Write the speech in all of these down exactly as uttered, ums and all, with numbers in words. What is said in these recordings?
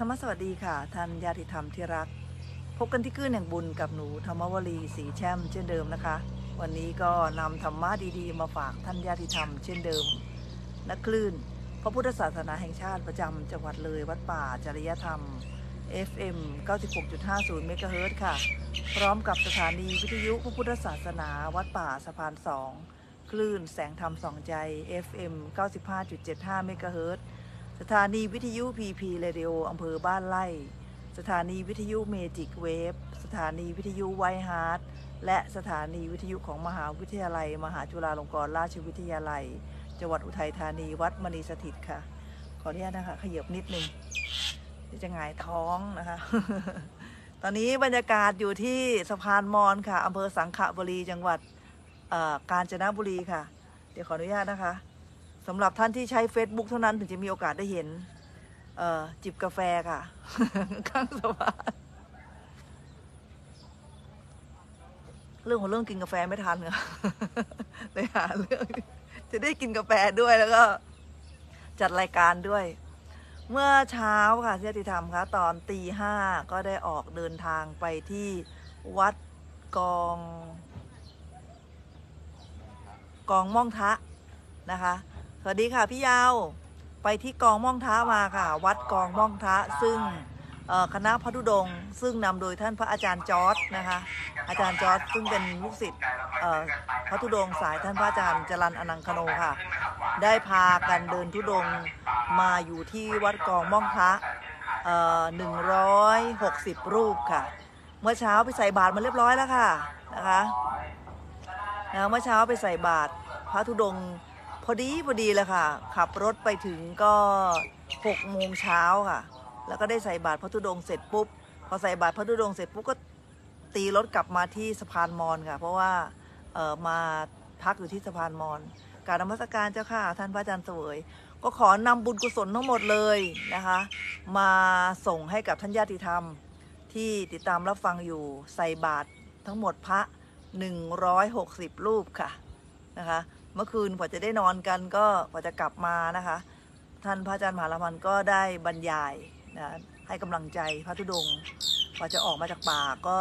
รมสวัสดีค่ะท่านญาติธรรมที่รักพบกันที่คลื่นแห่งบุญกับหนูธรรมวลีศรีแช่มเช่นเดิมนะคะวันนี้ก็นำธรรมะดีๆมาฝากท่านญาติธรรมเช่นเดิมณคลื่นพระพุทธศาสนาแห่งชาติประจำจังหวัดเลยวัดป่าจริยธรรม เอฟ เอ็ม เก้าสิบหกจุดห้าศูนย์ เมกะเฮิรตซ์ค่ะพร้อมกับสถานีวิทยุพระพุทธศาสนาวัดป่าสะพานสองคลื่นแสงธรรมสองใจ เอฟ เอ็ม เก้าสิบห้าจุดเจ็ดห้า เมกะเฮิรตซ์สถานีวิทยุ พี พี Radio อำเภอบ้านไร่สถานีวิทยุเมจิกเวฟสถานีวิทยุไวท์ฮาร์ทและสถานีวิทยุของมหาวิทยาลัยมหาจุฬาลงกรณราชวิทยาลัยจังหวัดอุทัยธานีวัดมณีสถิตค่ะขออนุญาตนะคะขยับนิดนึงจะหงายท้องนะคะ ตอนนี้บรรยากาศอยู่ที่สะพานมอญค่ะอำเภอสังขบุรีจังหวัดกาญจนบุรีค่ะเดี๋ยวขออนุญาตนะคะสำหรับท่านที่ใช้ Facebook เท่านั้นถึงจะมีโอกาสได้เห็นจิบกาแฟค่ะ ข้างสะพานเรื่องของเรื่องกินกาแฟไม่ทันค่ะ เลยหาเรื่องจะได้กินกาแฟด้วยแล้วก็จัดรายการด้วยเมื่อเช้าค่ะญาติธรรมคะตอนตีห้าก็ได้ออกเดินทางไปที่วัดกองกองม่องทะนะคะสวัสดีค่ะพี่ยาวไปที่กองม่องทะมาค่ะวัดกองม่องทะซึ่งคณะพระธุดงค์ซึ่งนำโดยท่านพระอาจารย์จอร์จนะคะอาจารย์จอร์จซึ่งเป็นลูกศิษย์พระธุดงค์สายท่านพระอาจารย์จรัญอนังคโนค่ะได้พากันเดินธุดงค์มาอยู่ที่วัดกองม่องทะหนึ่งร้อยหกสิบรูปค่ะเมื่อเช้าไปใส่บาตรมาเรียบร้อยแล้วค่ะนะคะนะเมื่อเช้าไปใส่บาตรพระธุดงค์พอดีพอดีเลยค่ะขับรถไปถึงก็หกโมงเช้าค่ะแล้วก็ได้ใส่บาตรพระธุดงค์เสร็จปุ๊บพอใส่บาตรพระธุดงค์เสร็จปุ๊บก็ตีรถกลับมาที่สะพานมอญค่ะเพราะว่าเอ่อมาพักอยู่ที่สะพานมอญกราบนมัสการเจ้าค่ะท่านพระอาจารย์เสวยก็ขอนำบุญกุศลทั้งหมดเลยนะคะมาส่งให้กับท่านญาติธรรมที่ติดตามรับฟังอยู่ใส่บาตรทั้งหมดพระหนึ่งร้อยหกสิบรูปค่ะนะคะเมื่อคืนกว่าจะได้นอนกันก็กว่าจะกลับมานะคะท่านพระอาจารย์มหาละมันก็ได้บรรยายนะให้กำลังใจพระธุดงค์กว่าจะออกมาจากป่าก็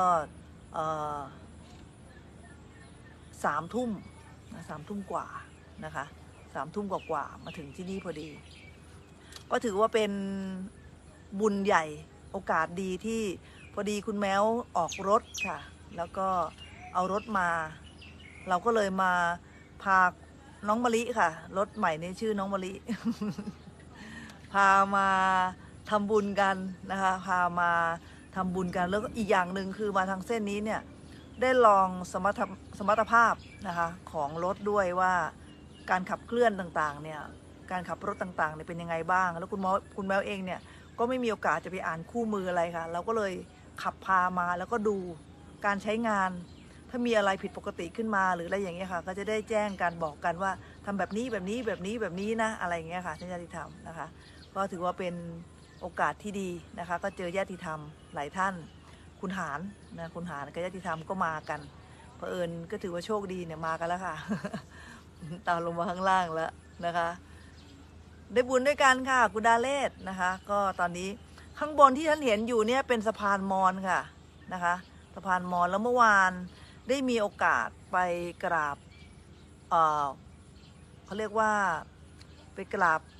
สามทุ่มสามทุ่มกว่านะคะสามทุ่มกว่าๆมาถึงที่นี่พอดีก็ถือว่าเป็นบุญใหญ่โอกาสดีที่พอดีคุณแมวออกรถค่ะแล้วก็เอารถมาเราก็เลยมาพาน้องมะลิค่ะรถใหม่นี้ชื่อน้องมะลิ พามาทำบุญกันนะคะพามาทำบุญกันแล้วก็อีกอย่างหนึ่งคือมาทางเส้นนี้เนี่ยได้ลองสมรรถสมรรถภาพนะคะของรถด้วยว่าการขับเคลื่อนต่างๆเนี่ยการขับรถต่างๆเนี่ยเป็นยังไงบ้างแล้วคุณแมวคุณแมวเองเนี่ยก็ไม่มีโอกาสจะไปอ่านคู่มืออะไรค่ะเราก็เลยขับพามาแล้วก็ดูการใช้งานถ้ามีอะไรผิดปกติขึ้นมาหรืออะไรอย่างเงี้ยค่ะก็จะได้แจ้งกันบอกกันว่าทำแบบนี้แบบนี้แบบนี้แบบนี้นะอะไรอย่างเงี้ยค่ะท่านญาติธรรมนะคะก็ถือว่าเป็นโอกาสที่ดีนะคะก็เจอญาติธรรมหลายท่านคุณหารนะคุณหารกับญาติธรรมก็มากันเผอิญก็ถือว่าโชคดีเนี่ยมากันแล้วค่ะ ตามลงมาข้างล่างแล้วนะคะได้บุญด้วยกันค่ะกุดาเลศนะคะก็ตอนนี้ข้างบนที่ท่านเห็นอยู่เนี่ยเป็นสะพานมอญค่ะนะคะสะพานมอญแล้วเมื่อวานได้มีโอกาสไปกราบเอ่อเขาเรียกว่าไปกราบ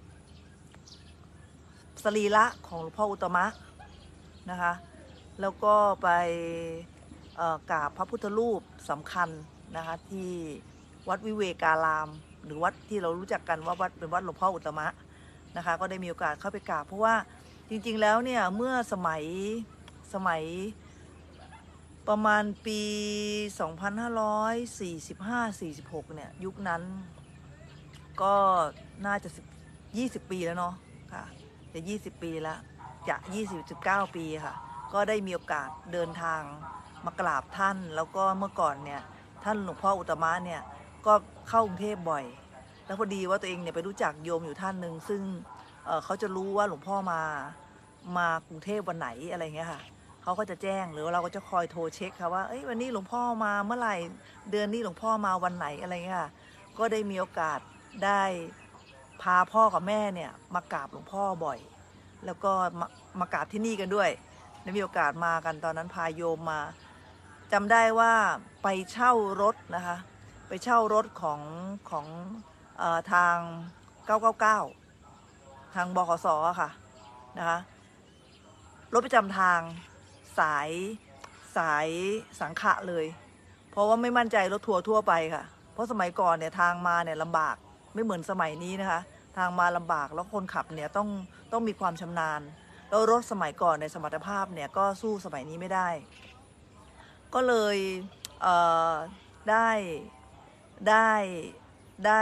สรีระของหลวงพ่ออุตตมะนะคะแล้วก็ไปกราบพระพุทธรูปสำคัญนะคะที่วัดวิเวการามหรือวัดที่เรารู้จักกันว่าวัดเป็นวัดหลวงพ่ออุตตมะนะคะก็ได้มีโอกาสเข้าไปกราบเพราะว่าจริงๆแล้วเนี่ยเมื่อสมัยสมัยประมาณปีสองพันห้าร้อยสี่สิบห้า สี่สิบหกเนี่ยยุคนั้นก็น่าจะยี่สิบปีแล้วเนาะค่ะจะยี่สิบปีแล้วจะยี่สิบ สิบเก้าปีค่ะก็ได้มีโอกาสเดินทางมากราบท่านแล้วก็เมื่อก่อนเนี่ยท่านหลวงพ่ออุตตมะเนี่ยก็เข้ากรุงเทพบ่อยแล้วพอดีว่าตัวเองเนี่ยไปรู้จักโยมอยู่ท่านหนึ่งซึ่ง เอ่อ เขาจะรู้ว่าหลวงพ่อมามากรุงเทพวันไหนอะไรเงี้ยค่ะเขาก็จะแจ้งหรือเราก็จะคอยโทรเช็คค่ะว่าเอ้ยวันนี้หลวงพ่อมาเมื่อไหร่เดือนนี้หลวงพ่อมาวันไหนอะไรเงี้ยค่ะก็ได้มีโอกาสได้พาพ่อกับแม่เนี่ยมากราบหลวงพ่อบ่อยแล้วก็มามากราบที่นี่กันด้วยได้มีโอกาสมากันตอนนั้นพาโยมมาจำได้ว่าไปเช่ารถนะคะไปเช่ารถของของเอ่อทางเก้าเก้าเก้าทางบขสค่ะนะคะรถประจำทางสายสายสังขะเลยเพราะว่าไม่มั่นใจรถทัวร์ทั่วไปค่ะเพราะสมัยก่อนเนี่ยทางมาเนี่ยลำบากไม่เหมือนสมัยนี้นะคะทางมาลำบากแล้วคนขับเนี่ยต้องต้องมีความชำนาญแล้วรถสมัยก่อนในสมรรถภาพเนี่ยก็สู้สมัยนี้ไม่ได้ก็เลยเอ่อได้ได้ได้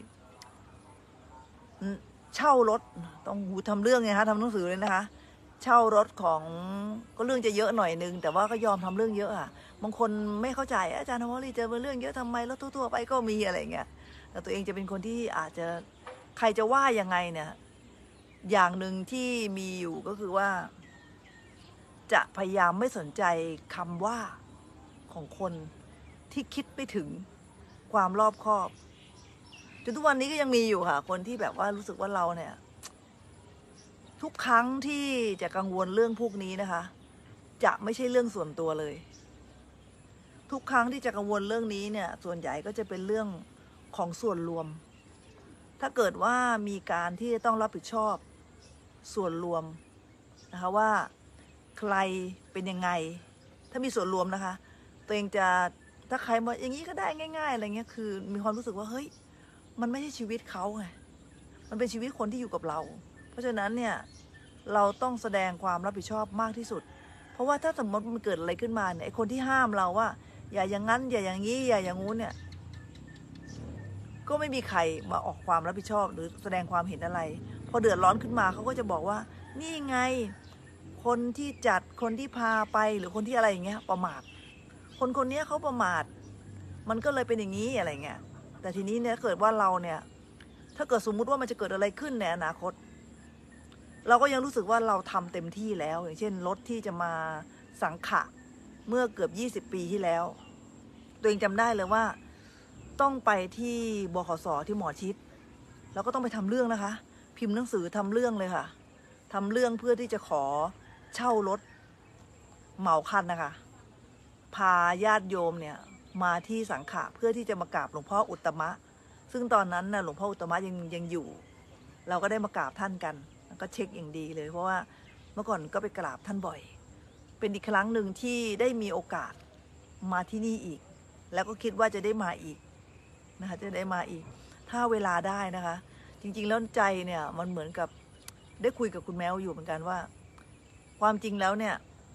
เช่ารถต้องหูทำเรื่องไงคะทำหนังสือเลยนะคะเช่ารถของก็เรื่องจะเยอะหน่อยนึงแต่ว่าก็ยอมทำเรื่องเยอะอ่ะบางคนไม่เข้าใจอาจารย์ธรรมวลีเจอเรื่องเยอะทำไมรถทั่วๆไปก็มีอะไรเงี้ยแต่ตัวเองจะเป็นคนที่อาจจะใครจะว่ายังไงเนี่ยอย่างหนึ่งที่มีอยู่ก็คือว่าจะพยายามไม่สนใจคำว่าของคนที่คิดไม่ถึงความรอบคอบจนทุกวันนี้ก็ยังมีอยู่ค่ะคนที่แบบว่ารู้สึกว่าเราเนี่ยทุกครั้งที่จะกังวลเรื่องพวกนี้นะคะจะไม่ใช่เรื่องส่วนตัวเลยทุกครั้งที่จะกังวลเรื่องนี้เนี่ยส่วนใหญ่ก็จะเป็นเรื่องของส่วนรวมถ้าเกิดว่ามีการที่จะต้องรับผิดชอบส่วนรวมนะคะว่าใครเป็นยังไงถ้ามีส่วนรวมนะคะตัวเองจะถ้าใครมาอย่างนี้ก็ได้ง่ายๆอะไรเงี้ยคือมีความรู้สึกว่าเฮ้ยมันไม่ใช่ชีวิตเขาไงมันเป็นชีวิตคนที่อยู่กับเราเพราะฉะนั้นเนี่ยเราต้องแสดงความรับผิดชอบมากที่สุดเพราะว่าถ้าสมมติมันเกิดอะไรขึ้นมาเนี่ยไอ้คนที่ห้ามเราว่าอย่าอย่างนั้นอย่าอย่างนี้อย่าอย่างงู้นเนี่ยก็ไม่มีใครมาออกความรับผิดชอบหรือแสดงความเห็นอะไรพอเดือดร้อนขึ้นมาเขาก็จะบอกว่านี่ไงคนที่จัดคนที่พาไปหรือคนที่อะไรอย่างเงี้ยประมาทคนคนนี้เขาประมาทมันก็เลยเป็นอย่างนี้อะไรเงี้ยแต่ทีนี้เนี่ยเกิดว่าเราเนี่ยถ้าเกิดสมมุติว่ามันจะเกิดอะไรขึ้นในอนาคตเราก็ยังรู้สึกว่าเราทำเต็มที่แล้วอย่างเช่นรถที่จะมาสังขะเมื่อเกือบยี่สิบปีที่แล้วตัวเองจำได้เลยว่าต้องไปที่บขสที่หมอชิดแล้วก็ต้องไปทำเรื่องนะคะพิมพ์หนังสือทำเรื่องเลยค่ะทำเรื่องเพื่อที่จะขอเช่ารถเหมาคันนะคะพาญาติโยมเนี่ยมาที่สังขะเพื่อที่จะมากราบหลวงพ่ออุตตมะซึ่งตอนนั้นน่ะหลวงพ่ออุตตมะยังยังอยู่เราก็ได้มากราบท่านกันก็เช็คอย่างดีเลยเพราะว่าเมื่อก่อนก็ไปกราบท่านบ่อยเป็นอีกครั้งหนึ่งที่ได้มีโอกาสมาที่นี่อีกแล้วก็คิดว่าจะได้มาอีกนะคะจะได้มาอีกถ้าเวลาได้นะคะจริงๆแล้วใจเนี่ยมันเหมือนกับได้คุยกับคุณแมวอยู่เหมือนกันว่าความจริงแล้วเนี่ย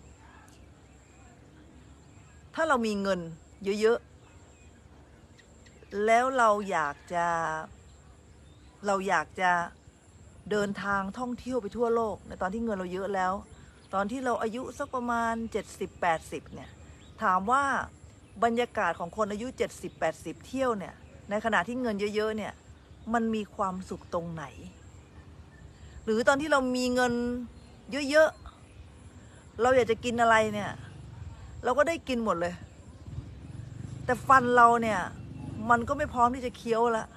ถ้าเรามีเงินเยอะๆแล้วเราอยากจะเราอยากจะเดินทางท่องเที่ยวไปทั่วโลกในตอนที่เงินเราเยอะแล้วตอนที่เราอายุสักประมาณเจ็ดสิบ แปดสิบเนี่ยถามว่าบรรยากาศของคนอายุเจ็ดสิบ แปดสิบเที่ยวเนี่ยในขณะที่เงินเยอะๆเนี่ยมันมีความสุขตรงไหนหรือตอนที่เรามีเงินเยอะๆเราอยากจะกินอะไรเนี่ยเราก็ได้กินหมดเลยแต่ฟันเราเนี่ยมันก็ไม่พร้อมที่จะเคี้ยวละ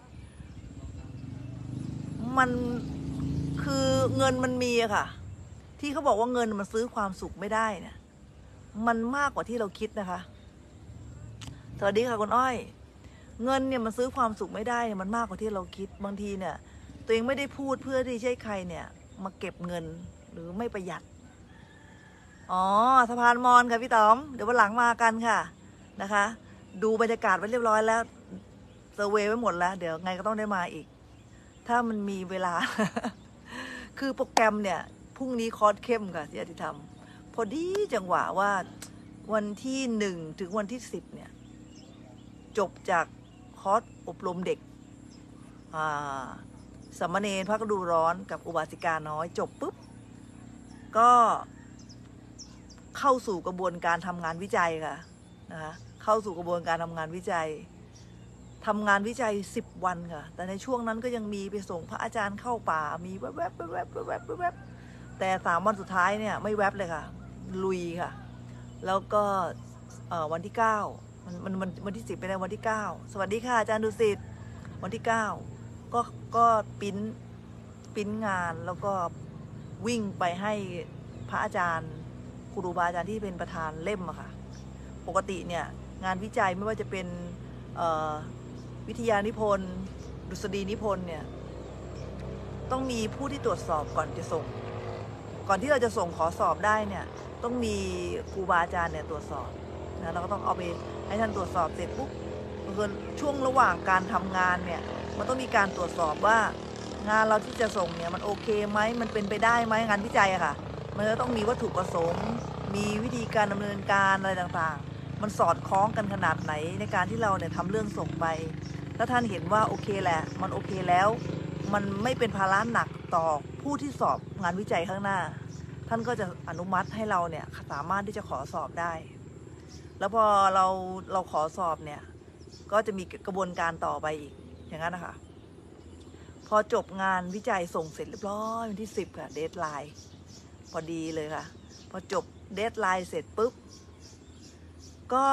มันคือเงินมันมีอะค่ะที่เขาบอกว่าเงินมันซื้อความสุขไม่ได้เนี่ยมันมากกว่าที่เราคิดนะคะสวัสดีค่ะคุณอ้อยเงินเนี่ยมันซื้อความสุขไม่ได้มันมากกว่าที่เราคิดบางทีเนี่ยตัวเองไม่ได้พูดเพื่อที่จะให้ใครเนี่ยมาเก็บเงินหรือไม่ประหยัดอ๋อสะพานมอญค่ะพี่ต๋อมเดี๋ยววันหลังมากันค่ะนะคะดูบรรยากาศไว้เรียบร้อยแล้วเซอร์เวย์ไว้หมดแล้วเดี๋ยวไงก็ต้องได้มาอีกถ้ามันมีเวลา คือโปรแกรมเนี่ยพรุ่งนี้คอร์สเข้มค่ะที่อาทิตย์ทำพอดีจังหวะว่าวันที่หนึ่งถึงวันที่สิบเนี่ยจบจากคอร์สอบรมเด็กสามเณรพระกระดูร้อนกับอุบาสิกาน้อยจบปุ๊บก็เข้าสู่กระบวนการทำงานวิจัยค่ะนะคะเข้าสู่กระบวนการทำงานวิจัยทำงานวิจัยสิบวันค่ะแต่ในช่วงนั้นก็ยังมีไปส่งพระอาจารย์เข้าป่ามีแวบแวบแวบแวบแวบแวบแต่สามวันสุดท้ายเนี่ยไม่แวบเลยค่ะลุยค่ะแล้วก็วันที่เก้ามันมันมันวันที่สิบไปในวันที่เก้าสวัสดีค่ะอาจารย์ดุสิตวันที่เก้าก็ก็ปิ้นปิ้นงานแล้วก็วิ่งไปให้พระอาจารย์ครูบาอาจารย์ที่เป็นประธานเล่มอะค่ะปกติเนี่ยงานวิจัยไม่ว่าจะเป็นวิทยานิพนธ์ดุษฎีนิพนธ์เนี่ยต้องมีผู้ที่ตรวจสอบก่อนจะส่งก่อนที่เราจะส่งขอสอบได้เนี่ยต้องมีครูบาอาจารย์เนี่ยตรวจสอบนะเราก็ต้องเอาไปให้ท่านตรวจสอบเสร็จปุ๊บเกินช่วงระหว่างการทำงานเนี่ยมันต้องมีการตรวจสอบว่างานเราที่จะส่งเนี่ยมันโอเคไหมมันเป็นไปได้ไหมงานวิจัยอะค่ะมันจะต้องมีวัตถุประสงค์มีวิธีการดำเนินการอะไรต่างๆมันสอดคล้องกันขนาดไหนในการที่เราเนี่ยทำเรื่องส่งไปถ้าท่านเห็นว่าโอเคแหละมันโอเคแล้วมันไม่เป็นภาระหนักต่อผู้ที่สอบงานวิจัยข้างหน้าท่านก็จะอนุมัติให้เราเนี่ยสามารถที่จะขอสอบได้แล้วพอเราเราขอสอบเนี่ยก็จะมีกระบวนการต่อไปอีกอย่างนั้นนะคะพอจบงานวิจัยส่งเสร็จเรียบร้อยวันที่สิบค่ะเดดไลน์พอดีเลยค่ะพอจบเดดไลน์เสร็จปุ๊บก็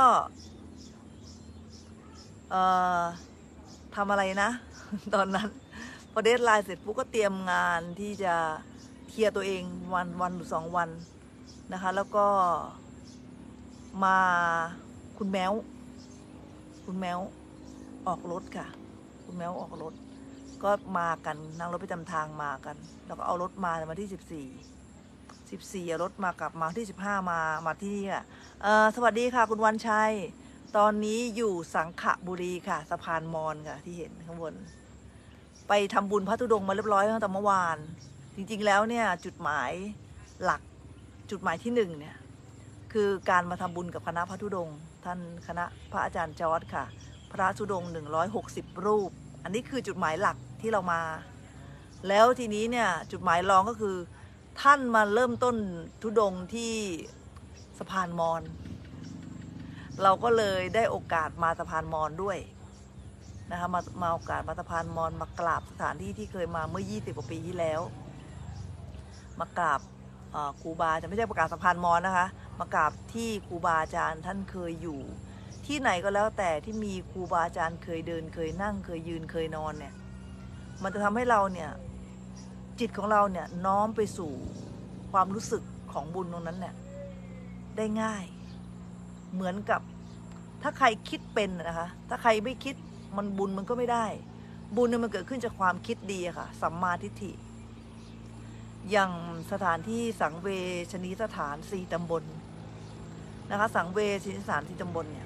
เอ่อทำอะไรนะ ตอนนั้นพอเดดไลน์เสร็จปุ๊บก็เตรียมงานที่จะเคลียร์ตัวเองวันวันหรือสองวันนะคะแล้วก็มาคุณแมวคุณแมวออกรถค่ะคุณแมวออกรถก็มากันนั่งรถไปจำทางมากันแล้วก็เอารถมามาที่สิบสี่สิบสี่รถมากลับมาที่สิบห้ามามาที่นี่ค่ะเอ่อสวัสดีค่ะคุณวันชัยตอนนี้อยู่สังขบุรีค่ะสะพานมอญค่ะที่เห็นข้างบนไปทำบุญพระธุดงค์มาเรียบร้อยตั้งแต่เมื่อวานจริงๆแล้วเนี่ยจุดหมายหลักจุดหมายที่หนึ่งเนี่ยคือการมาทำบุญกับคณะพระธุดงค์ท่านคณะพระอาจารย์จอร์จค่ะพระธุดงค์หนึ่งร้อยหกสิบรูปอันนี้คือจุดหมายหลักที่เรามาแล้วทีนี้เนี่ยจุดหมายรองก็คือท่านมาเริ่มต้นธุดงค์ที่สะพานมอญเราก็เลยได้โอกาสมาสะพานมอญด้วยนะคะมามาโอกาสมาสะพานมอญมากราบสถานที่ที่เคยมาเมื่อยี่สิบกว่าปีที่แล้วมากราบครูบาจะไม่ใช่ประกาศสะพานมอญนะคะมากราบที่ครูบาอาจารย์ท่านเคยอยู่ที่ไหนก็แล้วแต่ที่มีครูบาอาจารย์เคยเดินเคยนั่งเคยยืนเคยนอนเนี่ยมันจะทำให้เราเนี่ยจิตของเราเนี่ยน้อมไปสู่ความรู้สึกของบุญตรงนั้นเนี่ยได้ง่ายเหมือนกับถ้าใครคิดเป็นนะคะถ้าใครไม่คิดมันบุญมันก็ไม่ได้บุญเนี่ยมันเกิดขึ้นจากความคิดดีค่ะสัมมาทิฏฐิอย่างสถานที่สังเวชนีสถานสี่ตำบลนะคะสังเวชนีสถานสี่ตำบลเนี่ย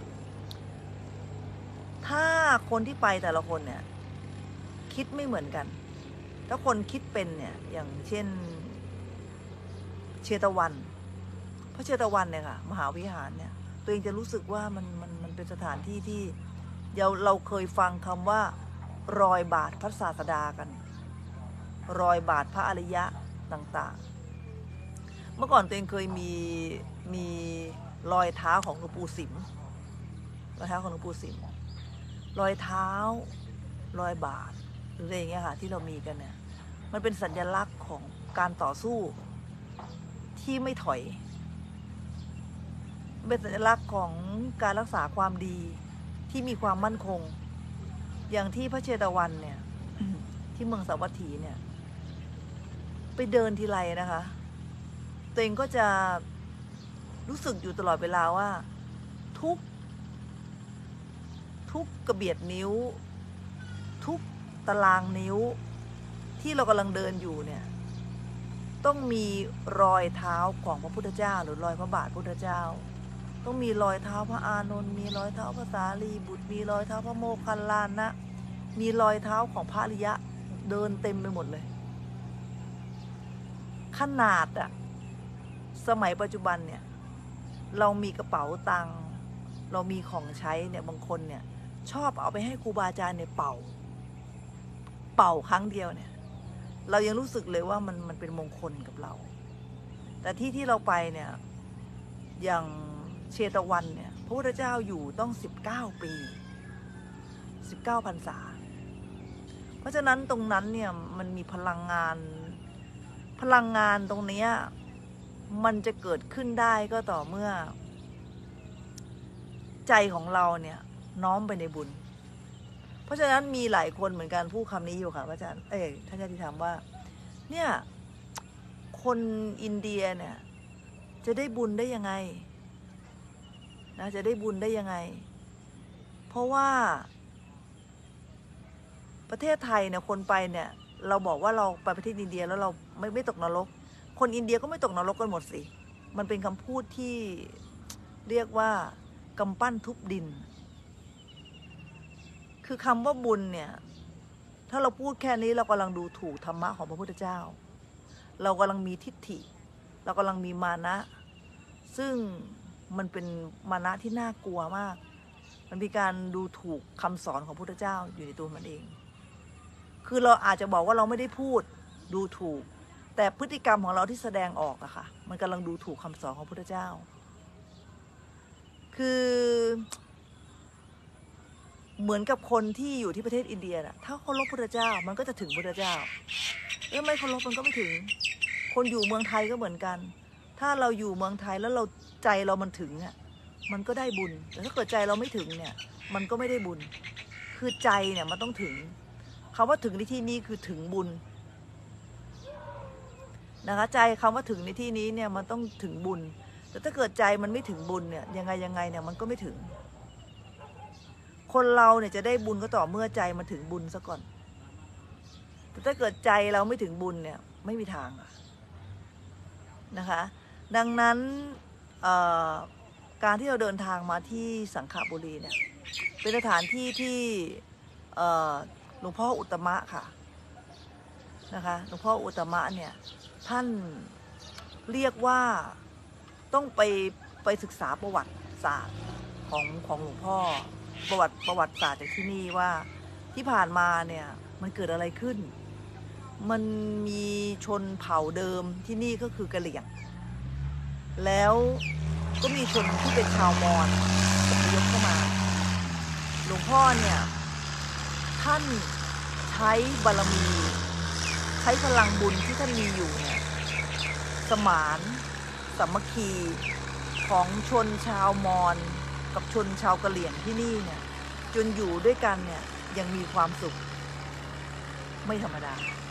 ถ้าคนที่ไปแต่ละคนเนี่ยคิดไม่เหมือนกันถ้าคนคิดเป็นเนี่ยอย่างเช่นเชตวันพระเชตวันเนี่ยค่ะมหาวิหารเนี่ยตัวเองจะรู้สึกว่ามันมันมันเป็นสถานที่ที่เราเราเคยฟังคำว่ารอยบาทพระศาสดากันรอยบาทพระอริยะต่างๆเมื่อก่อนตัวเองเคยมีมีรอยเท้าของหลวงปู่สิมรอยเท้าของหลวงปู่สิมรอยเท้ารอยบาทหรืออะไรอย่างเงี้ยค่ะที่เรามีกันเนี่ยมันเป็นสัญลักษณ์ของการต่อสู้ที่ไม่ถอยเป็นสัญลักษณ์ของการรักษาความดีที่มีความมั่นคงอย่างที่พระเชตวันเนี่ย ที่เมืองสาวัตถีเนี่ยไปเดินทีไรนะคะตัวเองก็จะรู้สึกอยู่ตลอดเวลาว่าทุกทุกกระเบียดนิ้วทุกตารางนิ้วที่เรากำลังเดินอยู่เนี่ยต้องมีรอยเท้าของพระพุทธเจ้าหรือรอยพระบาทพุทธเจ้าต้องมีรอยเท้าพระอานนท์มีรอยเท้าพระสารีบุตรมีรอยเท้าพระโมคคัลลานะมีรอยเท้าของพระอริยะเดินเต็มไปหมดเลยขนาดอะสมัยปัจจุบันเนี่ยเรามีกระเป๋าตังค์เรามีของใช้เนี่ยบางคนเนี่ยชอบเอาไปให้ครูบาอาจารย์เนี่ยเป่าเป่าครั้งเดียวเนี่ยเรายังรู้สึกเลยว่ามันมันเป็นมงคลกับเราแต่ที่ที่เราไปเนี่ยอย่างเชตวันเนี่ยพระพุทธเจ้าอยู่ต้องสิบเก้าปีสิบเก้าพรรษาเพราะฉะนั้นตรงนั้นเนี่ยมันมีพลังงานพลังงานตรงนี้มันจะเกิดขึ้นได้ก็ต่อเมื่อใจของเราเนี่ยน้อมไปในบุญเพราะฉะนั้นมีหลายคนเหมือนกันพูดคำนี้อยู่ค่ะพระอาจารย์เอ้ยท่านอาจารย์ถามว่าเนี่ยคคนอินเดียเนี่ยจะได้บุญได้ยังไงนะจะได้บุญได้ยังไงเพราะว่าประเทศไทยเนี่ยคนไปเนี่ยเราบอกว่าเราไปประเทศอินเดียแล้วเราไม่ไม่ตกนรกคนอินเดียก็ไม่ตกนรกกันหมดสิมันเป็นคำพูดที่เรียกว่ากำปั้นทุบดินคือคำว่าบุญเนี่ยถ้าเราพูดแค่นี้เรากำลังดูถูกธรรมะของพระพุทธเจ้าเรากำลังมีทิฏฐิเรากำลังมีมานะซึ่งมันเป็นมานะที่น่ากลัวมากมันมีการดูถูกคำสอนของพระพุทธเจ้าอยู่ในตัวมันเองคือเราอาจจะบอกว่าเราไม่ได้พูดดูถูกแต่พฤติกรรมของเราที่แสดงออกอะค่ะมันกำลังดูถูกคำสอนของพระพุทธเจ้าคือเหมือนกับคนที่อยู่ที่ประเทศอินเดียน่ะถ้าเคารพพระพุทธเจ้ามันก็จะถึงพระพุทธเจ้าเออไม่เคารพมันก็ไม่ถึงคนอยู่เมืองไทยก็เหมือนกันถ้าเราอยู่เมืองไทยแล้วเราใจเรามันถึงอ่ะมันก็ได้บุญแต่ถ้าเกิดใจเราไม่ถึงเนี่ยมันก็ไม่ได้บุญคือใจเนี่ยมันต้องถึงคำว่าถึงในที่นี้คือถึงบุญนะคะใจคำว่าถึงในที่นี้เนี่ยมันต้องถึงบุญแต่ถ้าเกิดใจมันไม่ถึงบุญเนี่ยยังไงยังไงเนี่ยมันก็ไม่ถึงคนเราเนี่ยจะได้บุญก็ต่อเมื่อใจมันถึงบุญซะก่อนแต่ถ้าเกิดใจเราไม่ถึงบุญเนี่ยไม่มีทางนะคะดังนั้นการที่เราเดินทางมาที่สังขบุรีเนี่ยเป็นสถานที่ที่หลวงพ่ออุตตมะค่ะนะคะหลวงพ่ออุตตมะเนี่ยท่านเรียกว่าต้องไปไปศึกษาประวัติศาสตร์ของของหลวงพ่อประวัติประวัติศาสตร์จากที่นี่ว่าที่ผ่านมาเนี่ยมันเกิดอะไรขึ้นมันมีชนเผ่าเดิมที่นี่ก็คือกะเหรี่ยงแล้วก็มีชนที่เป็นชาวมอญอพยพเข้ามาหลวงพ่อเนี่ยท่านใช้บารมีใช้พลังบุญที่ท่านมีอยู่เนี่ยสมานสามัคคีของชนชาวมอญกับชนชาวกะเหรี่ยงที่นี่เนี่ยจนอยู่ด้วยกันเนี่ยยังมีความสุขไม่ธรรมดา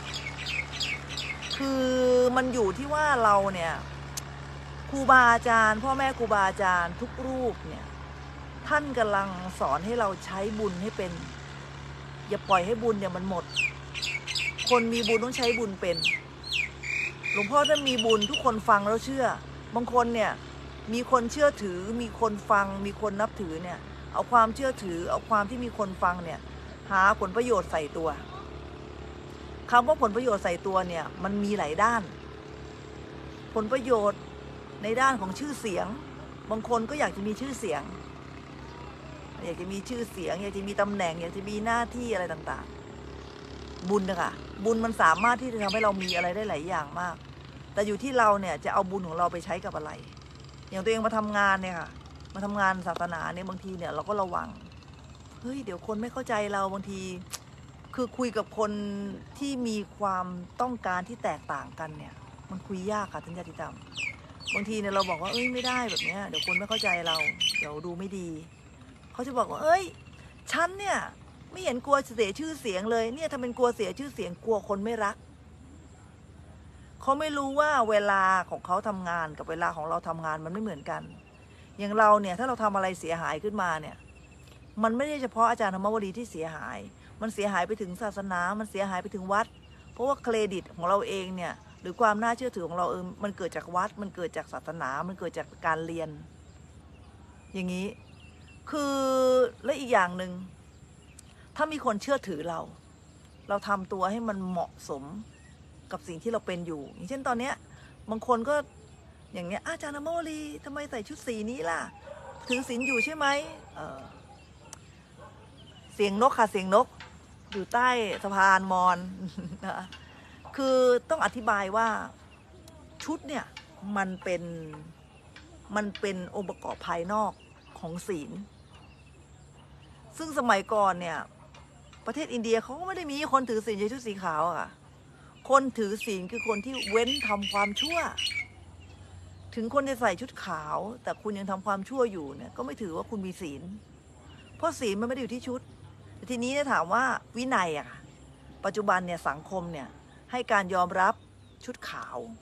คือมันอยู่ที่ว่าเราเนี่ยครูบาอาจารย์พ่อแม่ครูบาอาจารย์ทุกรูปเนี่ยท่านกำลังสอนให้เราใช้บุญให้เป็นอย่าปล่อยให้บุญเนี่ยมันหมดคนมีบุญต้องใช้บุญเป็นหลวงพ่อท่านมีบุญทุกคนฟังแล้วเชื่อบางคนเนี่ยมีคนเชื่อถือมีคนฟังมีคนนับถือเนี่ยเอาความเชื่อถือเอาความที่มีคนฟังเนี่ยหาผลประโยชน์ใส่ตัวคำว่าผลประโยชน์ใส่ตัวเนี่ยมันมีหลายด้านผลประโยชน์ในด้านของชื่อเสียงบางคนก็อยากจะมีชื่อเสียงอยากจะมีชื่อเสียงอยากจะมีตำแหน่งอยากจะมีหน้าที่อะไรต่างๆบุญนะคะบุญมันสามารถที่จะทำให้เรามีอะไรได้หลายอย่างมากแต่อยู่ที่เราเนี่ยจะเอาบุญของเราไปใช้กับอะไรอย่างตัวเองมาทำงานเนี่ยค่ะมาทำงานศาสนาเนี่ยบางทีเนี่ยเราก็ระวังเฮ้ยเดี๋ยวคนไม่เข้าใจเราบางทีคือคุยกับคนที่มีความต้องการที่แตกต่างกันเนี่ยมันคุยยากค่ะท่านญาติธรรมบางทีเนี่ยเราบอกว่าเอ้ยไม่ได้แบบเนี้ยเดี๋ยวคนไม่เข้าใจเราเดี๋ยวดูไม่ดีเขาจะบอกว่าเอ้ยฉันเนี่ยไม่เห็นกลัวเสียชื่อเสียงเลยเนี่ยถ้าเป็นกลัวเสียชื่อเสียงกลัวคนไม่รักเขาไม่รู้ว่าเวลาของเขาทำงานกับเวลาของเราทำงานมันไม่เหมือนกันอย่างเราเนี่ยถ้าเราทำอะไรเสียหายขึ้นมาเนี่ยมันไม่ใช่เฉพาะอาจารย์ธรรมวดีที่เสียหายมันเสียหายไปถึงศาสนามันเสียหายไปถึงวัดเพราะว่าเครดิตของเราเองเนี่ยหรือความน่าเชื่อถือของเราเออมันเกิดจากวัดมันเกิดจากศาสนามันเกิดจากการเรียนอย่างนี้คือและอีกอย่างหนึ่งถ้ามีคนเชื่อถือเราเราทำตัวให้มันเหมาะสมกับสิ่งที่เราเป็นอยู่อย่างเช่นตอนเนี้ยบางคนก็อย่างเนี้ยอาจารย์ธรรมวดีทำไมใส่ชุดสีนี้ล่ะถือศีลอยู่ใช่ไหมเออเสียงนกค่ะเสียงนกอยู่ใต้สะพานมอญนะคือต้องอธิบายว่าชุดเนี่ยมันเป็นมันเป็นองค์ประกอบภายนอกของศีลซึ่งสมัยก่อนเนี่ยประเทศอินเดียเขาก็ไม่ได้มีคนถือศีลใส่ชุดสีขาวอะคนถือศีลคือคนที่เว้นทำความชั่วถึงคนจะใส่ชุดขาวแต่คุณยังทำความชั่วอยู่เนี่ยก็ไม่ถือว่าคุณมีศีลเพราะศีลมันไม่ได้อยู่ที่ชุดแต่ทีนี้ถามว่าวินัยอะปัจจุบันเนี่ยสังคมเนี่ยให้การยอมรับชุดขาว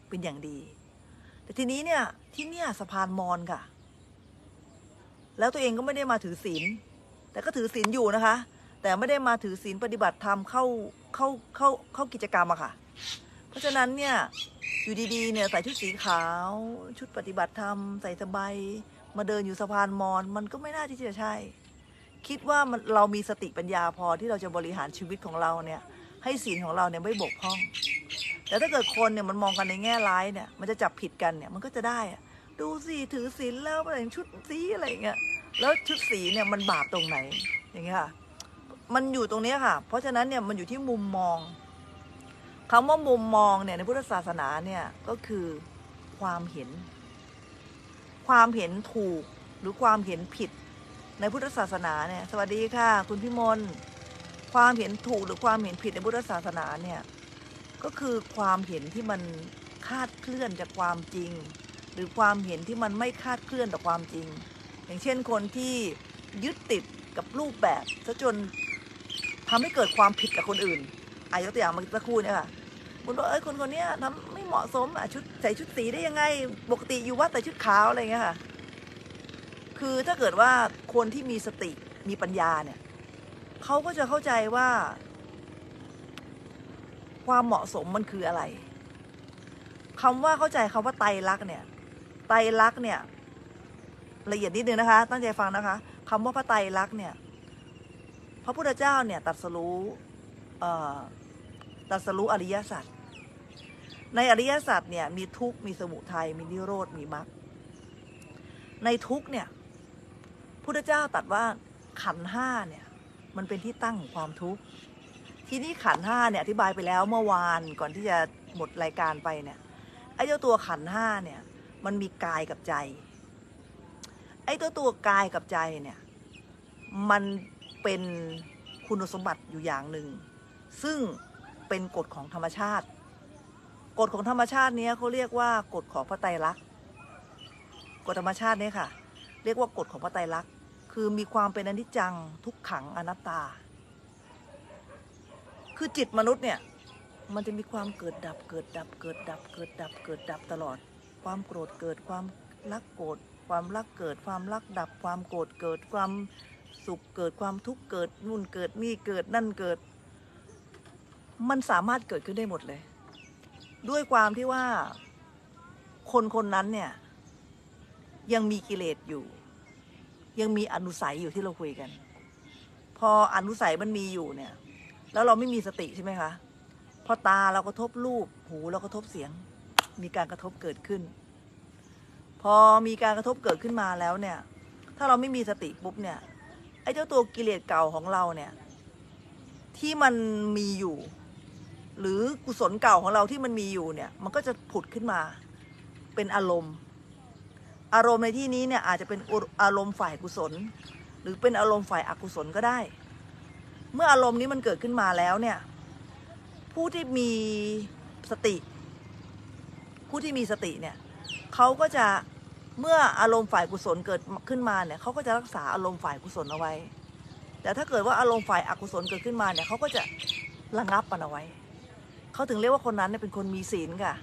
เป็นอย่างดีแต่ทีนี้เนี่ยที่เนี่ยสะพานมอญค่ะแล้วตัวเองก็ไม่ได้มาถือศีลแต่ก็ถือศีลอยู่นะคะแต่ไม่ได้มาถือศีลปฏิบัติธรรมเข้าเข้าเข้าเข้ากิจกรรมอะค่ะเพราะฉะนั้นเนี่ยอยู่ดีๆเนี่ยใส่ชุดสีขาวชุดปฏิบัติธรรมใส่สบายมาเดินอยู่สะพานมอญมันก็ไม่น่าที่จะใช่คิดว่ามันเรามีสติปัญญาพอที่เราจะบริหารชีวิตของเราเนี่ยให้ศีลของเราเนี่ยไม่บกพร่องแต่ถ้าเกิดคนเนี่ยมันมองกันในแง่ร้ายเนี่ยมันจะจับผิดกันเนี่ยมันก็จะได้อะดูสิถือศีลแล้วอะไรชุดสีอะไรเงี้ยแล้วชุดสีเนี่ยมันบาปตรงไหนอย่างเงี้ยค่ะมันอยู่ตรงนี้ค่ะเพราะฉะนั้นเนี่ยมันอยู่ที่มุมมองคำว่ามุมมองเนี่ยในพุทธศาสนาเนี่ยก็คือความเห็นความเห็นถูกหรือความเห็นผิดในพุทธศาสนาเนี่ยสวัสดีค่ะคุณพิมลความเห็นถูกหรือความเห็นผิดในพุทธศาสนาเนี่ยก็คือความเห็นที่มันคาดเคลื่อนจากความจริงหรือความเห็นที่มันไม่คาดเคลื่อนต่อความจริงอย่างเช่นคนที่ยึดติดกับรูปแบบซะจนทำให้เกิดความผิดกับคนอื่นอายกตัวอย่างมาสักครู่เนี่ยค่ะคุณบอกเอ้ยคนคนนี้ทำไม่เหมาะสมอ่ะชุดใส่ชุดสีได้ยังไงปกติอยู่วัดใส่ชุดขาวอะไรเงี้ยค่ะคือถ้าเกิดว่าคนที่มีสติมีปัญญาเนี่ยเขาก็จะเข้าใจว่าความเหมาะสมมันคืออะไรคำว่าเข้าใจคำว่าไตรลักษณ์เนี่ยไตรลักษณ์เนี่ยละเอียดนิดนึงนะคะตั้งใจฟังนะคะคำว่าพระไตรลักษณ์เนี่ยพระพุทธเจ้าเนี่ยตรัสรู้ตรัสรู้อริยสัจในอริยสัจเนี่ยมีทุกข์มีสมุทัยมีนิโรธมีมรรคในทุกข์เนี่ยพุทธเจ้าตรัสว่าขันธ์ห้าเนี่ยมันเป็นที่ตั้งของความทุกข์ทีนี้ขันธ์ห้าเนี่ยอธิบายไปแล้วเมื่อวานก่อนที่จะหมดรายการไปเนี่ยไอ้เจ้าตัวขันธ์ห้าเนี่ยมันมีกายกับใจไอ้ตัวตัวกายกับใจเนี่ยมันเป็นคุณสมบัติอยู่อย่างหนึ่งซึ่งเป็นกฎของธรรมชาติกฎของธรรมชาตินี้เขาเรียกว่ากฎของพระไตรลักษณ์กฎธรรมชาตินี้ค่ะเรียกว่ากฎของพระไตรลักษณ์คือมีความเป็นอนิจจังทุกขังอนัตตาคือจิตมนุษย์เนี่ยมันจะมีความเกิดดับเกิดดับเกิดดับเกิดดับเกิดดับตลอดความโกรธเกิดความรักโกรธความรักเกิดความรักดับความโกรธเกิดความสุขเกิดความทุกข์เกิดนู่นเกิดนี่เกิดนั่นเกิดมันสามารถเกิดขึ้นได้หมดเลยด้วยความที่ว่าคนคนนั้นเนี่ยยังมีกิเลสอยู่ยังมีอนุสัยอยู่ที่เราคุยกันพออนุสัยมันมีอยู่เนี่ยแล้วเราไม่มีสติใช่ไหมคะพอตาเรากระทบรูปหูเรากระทบเสียงมีการกระทบเกิดขึ้นพอมีการกระทบเกิดขึ้นมาแล้วเนี่ยถ้าเราไม่มีสติปุ๊บเนี่ยไอ้เจ้าตัวกิเลสเก่าของเราเนี่ยที่มันมีอยู่หรือกุศลเก่าของเราที่มันมีอยู่เนี่ยมันก็จะผุดขึ้นมาเป็นอารมณ์อารมณ์ในที่นี้เนี่ยอาจจะเป็นอารมณ์ฝ่ายกุศลหรือเป็นอารมณ์ฝ่ายอกุศลก็ได้เมื่ออารมณ์นี้มันเกิดขึ้นมาแล้วเนี่ยผู้ที่มีสติผู้ที่มีสติเนี่ยเขาก็จะเมื่ออารมณ์ฝ่ายกุศลเกิดขึ้นมาเนี่ยเขาก็จะรักษาอารมณ์ฝ่ายกุศลเอาไว้แต่ถ้าเกิดว่าอารมณ์ฝ่ายอกุศลเกิดขึ้นมาเนี่ยเขาก็จะระงับมันเอาไว้เขาถึงเรียกว่าคนนั้นเนี่ยเป็นคนมีศีลค่ะ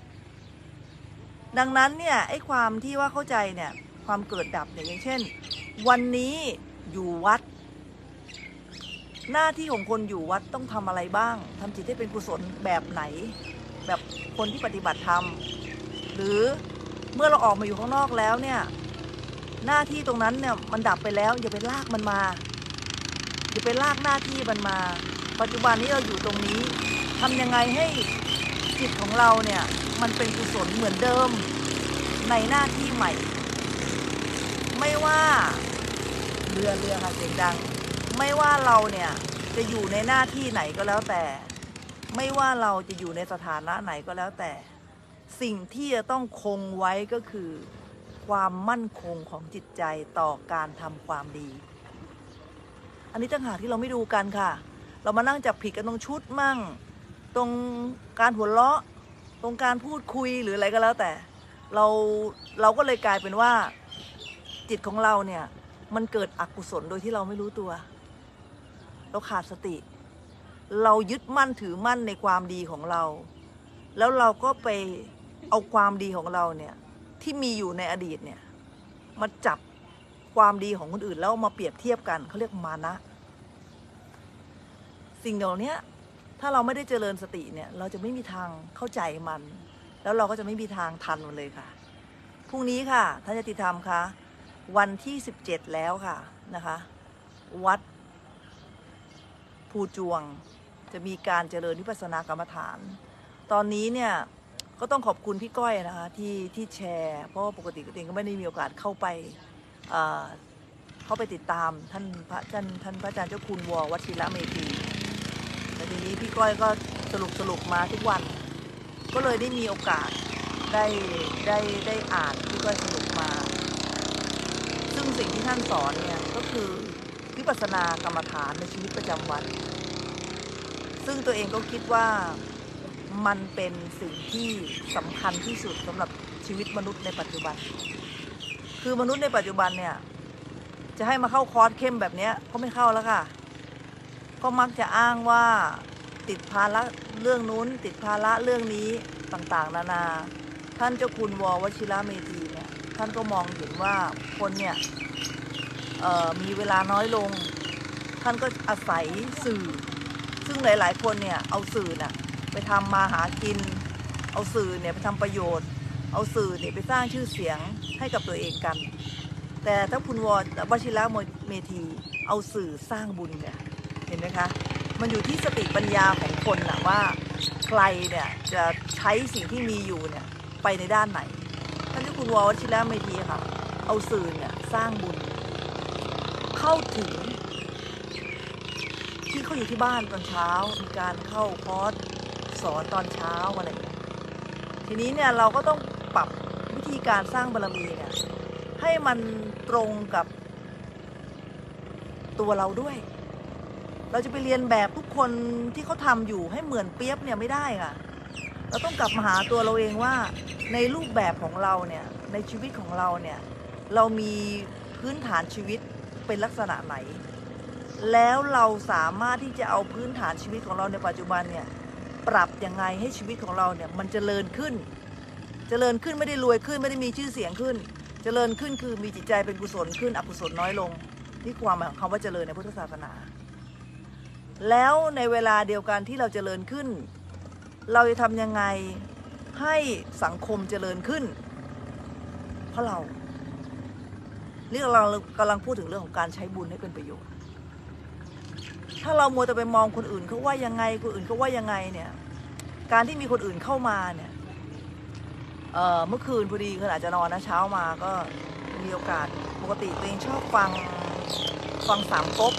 ดังนั้นเนี่ยไอ้ความที่ว่าเข้าใจเนี่ยความเกิดดับเนี่ยอย่างเช่นวันนี้อยู่วัดหน้าที่ของคนอยู่วัดต้องทำอะไรบ้างทำจิตให้เป็นกุศลแบบไหนแบบคนที่ปฏิบัติธรรมหรือเมื่อเราออกมาอยู่ข้างนอกแล้วเนี่ยหน้าที่ตรงนั้นเนี่ยมันดับไปแล้วอย่าไปลากมันมาอย่าไปลากหน้าที่มันมาปัจจุบันนี้เราอยู่ตรงนี้ทำยังไงให้จิตของเราเนี่ยมันเป็นกุศลเหมือนเดิมในหน้าที่ใหม่ไม่ว่าเรือเรือค่ะเสียงดังไม่ว่าเราเนี่ยจะอยู่ในหน้าที่ไหนก็แล้วแต่ไม่ว่าเราจะอยู่ในสถานะไหนก็แล้วแต่สิ่งที่จะต้องคงไว้ก็คือความมั่นคงของจิตใจต่อการทำความดีอันนี้ต่างหากที่เราไม่ดูกันค่ะเรามานั่งจับผิดกันตรงชุดมั่งตรงการหัวเราะตรงการพูดคุยหรืออะไรก็แล้วแต่เราเราก็เลยกลายเป็นว่าจิตของเราเนี่ยมันเกิดอกุศลโดยที่เราไม่รู้ตัวเราขาดสติเรายึดมั่นถือมั่นในความดีของเราแล้วเราก็ไปเอาความดีของเราเนี่ยที่มีอยู่ในอดีตเนี่ยมาจับความดีของคนอื่นแล้วมาเปรียบเทียบกันเขาเรียกมานะสิ่งเหล่านี้ถ้าเราไม่ได้เจริญสติเนี่ยเราจะไม่มีทางเข้าใจมัน แล้วเราก็จะไม่มีทางทันมันเลยค่ะพรุ่งนี้ค่ะท่านญาติธรรมคะวันที่สิบเจ็ดแล้วค่ะนะคะวัดภูจวงจะมีการเจริญวิปัสสนากรรมฐานตอนนี้เนี่ยก็ต้องขอบคุณพี่ก้อยนะคะที่ที่แชร์เพราะว่าปกติก็เองก็ไม่ได้มีโอกาสเข้าไปเข้าไปติดตามท่านพระท่านท่านพระอาจารย์เจ้าคุณววชิระเมธีแต่ทีนี้พี่ก้อยก็สรุปสรุปมาทุกวันก็เลยได้มีโอกาสได้ได้ได้อ่านพี่ก้อยสรุปมาซึ่งสิ่งที่ท่านสอนเนี่ยก็คือวิปัสสนากรรมฐานในชีวิตประจำวันซึ่งตัวเองก็คิดว่ามันเป็นสิ่งที่สำคัญที่สุดสำหรับชีวิตมนุษย์ในปัจจุบันคือมนุษย์ในปัจจุบันเนี่ยจะให้มาเข้าคอร์สเข้มแบบนี้ก็ไม่เข้าแล้วค่ะก็มักจะอ้างว่าติดภาระเรื่องนู้นติดภาระเรื่องนี้ต่างๆนานาท่านเจ้าคุณววชิระเมธีเนี่ยท่านก็มองเห็นว่าคนเนี่ยมีเวลาน้อยลงท่านก็อาศัยสื่อซึ่งหลายๆคนเนี่ยเอาสื่อน่ะไปทำมาหากินเอาสื่อเนี่ยไปทำประโยชน์เอาสื่อเนี่ยไปสร้างชื่อเสียงให้กับตัวเองกันแต่ถ้าคุณววชิระเมธีเอาสื่อสร้างบุญเนี่ยเห็นไหมคะมันอยู่ที่สติปัญญาของคนนะว่าใครเนี่ยจะใช้สิ่งที่มีอยู่เนี่ยไปในด้านไหนท่านเจ้าคุณววชิระเมธีค่ะเอาสื่อเนี่ยสร้างบุญเข้าถึงที่เขาอยู่ที่บ้านตอนเช้ามีการเข้าคอร์สสอนตอนเช้าอะไรอย่างเงี้ยทีนี้เนี่ยเราก็ต้องปรับวิธีการสร้างบารมีเนี่ยให้มันตรงกับตัวเราด้วยเราจะไปเรียนแบบทุกคนที่เขาทำอยู่ให้เหมือนเปียบเนี่ยไม่ได้ค่ะเราต้องกลับมาหาตัวเราเองว่าในรูปแบบของเราเนี่ยในชีวิตของเราเนี่ยเรามีพื้นฐานชีวิตเป็นลักษณะไหนแล้วเราสามารถที่จะเอาพื้นฐานชีวิตของเราในปัจจุบันเนี่ยปรับยังไงให้ชีวิตของเราเนี่ยมันเจริญขึ้นเจริญขึ้นไม่ได้รวยขึ้นไม่ได้มีชื่อเสียงขึ้นเจริญขึ้นคือมีจิตใจเป็นกุศลขึ้นอกุศลน้อยลงนี่ความหมายของคำว่าเจริญในพุทธศาสนาแล้วในเวลาเดียวกันที่เราเจริญขึ้นเราจะทำยังไงให้สังคมเจริญขึ้นเพราะเราเรื่องเรากำลังพูดถึงเรื่องของการใช้บุญให้เป็นประโยชน์ถ้าเรามัวแต่ไปมองคนอื่นเขาว่ายังไงคนอื่นเขาว่ายังไงเนี่ยการที่มีคนอื่นเข้ามาเนี่ยเอ่อเมื่อคืนพอดีขณะจะนอนนะเช้ามาก็มีโอกาสปกติตัวเองชอบฟังฟังสามก๊ก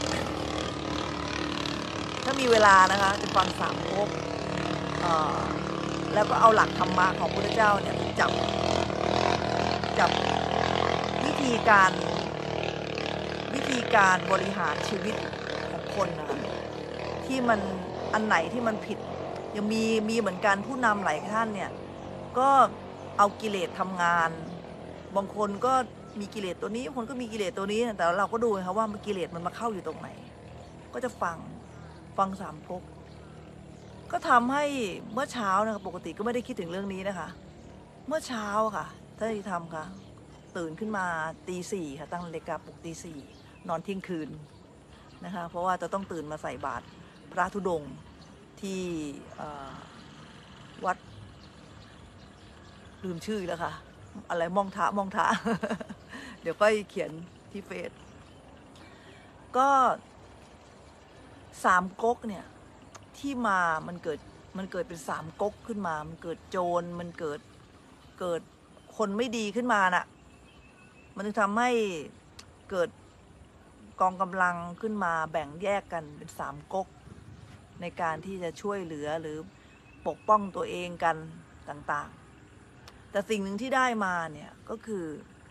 ถ้ามีเวลานะคะจะฟังสามก๊กแล้วก็เอาหลักธรรมะของพระพุทธเจ้าเนี่ยจับจับวิธีการวิธีการบริหารชีวิตของคนนะคะที่มันอันไหนที่มันผิดยังมีมีเหมือนกันผู้นำหลายท่านเนี่ยก็เอากิเลสทำงานบางคนก็มีกิเลสตัวนี้บางคนก็มีกิเลสตัวนี้แต่เราก็ดูนะคะว่ากิเลสมันมาเข้าอยู่ตรงไหนก็จะฟังฟังสามก๊กก็ทำให้เมื่อเช้านะคะปกติก็ไม่ได้คิดถึงเรื่องนี้นะคะเมื่อเช้าค่ะท่านที่ทำค่ะตื่นขึ้นมาตีสี่ค่ะตั้งนาฬิกาปลุกตีสี่นอนเที่ยงคืนนะคะเพราะว่าจะต้องตื่นมาใส่บาตรพระธุดงค์ที่วัดลืมชื่อแล้วค่ะอะไรมองทะมองทะ เดี๋ยวก็เขียนที่เฟซก็สามก๊กเนี่ยที่มามันเกิดมันเกิดเป็นสามก๊กขึ้นมามันเกิดโจรมันเกิดเกิดคนไม่ดีขึ้นมาน่ะมันจึงทำให้เกิดกองกำลังขึ้นมาแบ่งแยกกันเป็นสามก๊กในการที่จะช่วยเหลือหรือปกป้องตัวเองกันต่างๆแต่สิ่งหนึ่งที่ได้มาเนี่ยก็คือ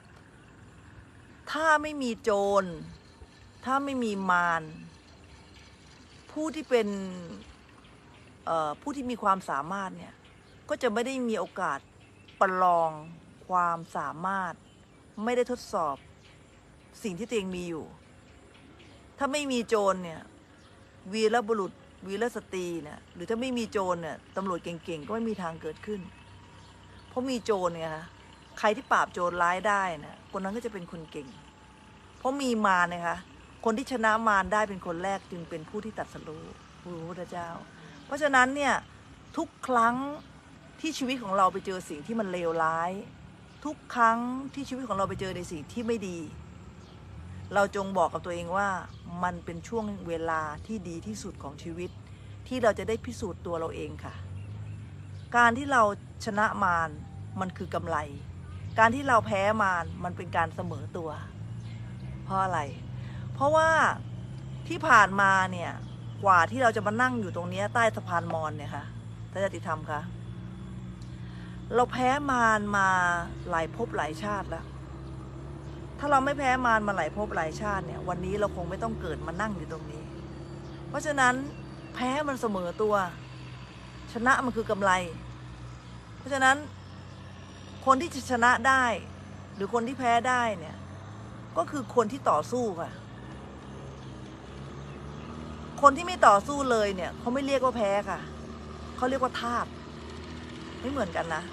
ถ้าไม่มีโจรถ้าไม่มีมารผู้ที่เป็นผู้ที่มีความสามารถเนี่ยก็จะไม่ได้มีโอกาสประลองความสามารถไม่ได้ทดสอบสิ่งที่ตัวเองมีอยู่ถ้าไม่มีโจรเนี่ยวีรบุรุษวีรสตรีเนี่ยหรือถ้าไม่มีโจรเนี่ยตำรวจเก่งๆก็ไม่มีทางเกิดขึ้นเพราะราะมีโจรไงคะใครที่ปราบโจรร้ายได้นะคนนั้นก็จะเป็นคนเก่งเพราะมีมารนะคะคนที่ชนะมารได้เป็นคนแรกจึงเป็นผู้ที่ตรัสรู้พระพุทธเจ้าเพราะฉะนั้นเนี่ยทุกครั้งที่ชีวิตของเราไปเจอสิ่งที่มันเลวร้ายทุกครั้งที่ชีวิตของเราไปเจอในสิ่งที่ไม่ดีเราจงบอกกับตัวเองว่ามันเป็นช่วงเวลาที่ดีที่สุดของชีวิตที่เราจะได้พิสูจน์ตัวเราเองค่ะการที่เราชนะมารมันคือกำไรการที่เราแพ้มารมันเป็นการเสมอตัวเพราะอะไรเพราะว่าที่ผ่านมาเนี่ยกว่าที่เราจะมานั่งอยู่ตรงนี้ใต้สะพานมอญเนี่ยค่ะท่านญาติธรรมคะเราแพ้มารมาหลายภพหลายชาติแล้วถ้าเราไม่แพ้มารมาหลายภพหลายชาติเนี่ยวันนี้เราคงไม่ต้องเกิดมานั่งอยู่ตรงนี้เพราะฉะนั้นแพ้มันเสมอตัวชนะมันคือกำไรเพราะฉะนั้นคนที่จะชนะได้หรือคนที่แพ้ได้เนี่ยก็คือคนที่ต่อสู้ค่ะคนที่ไม่ต่อสู้เลยเนี่ยเขาไม่เรียกว่าแพ้ค่ะเขาเรียกว่าธาตุไม่เหมือนกันนะ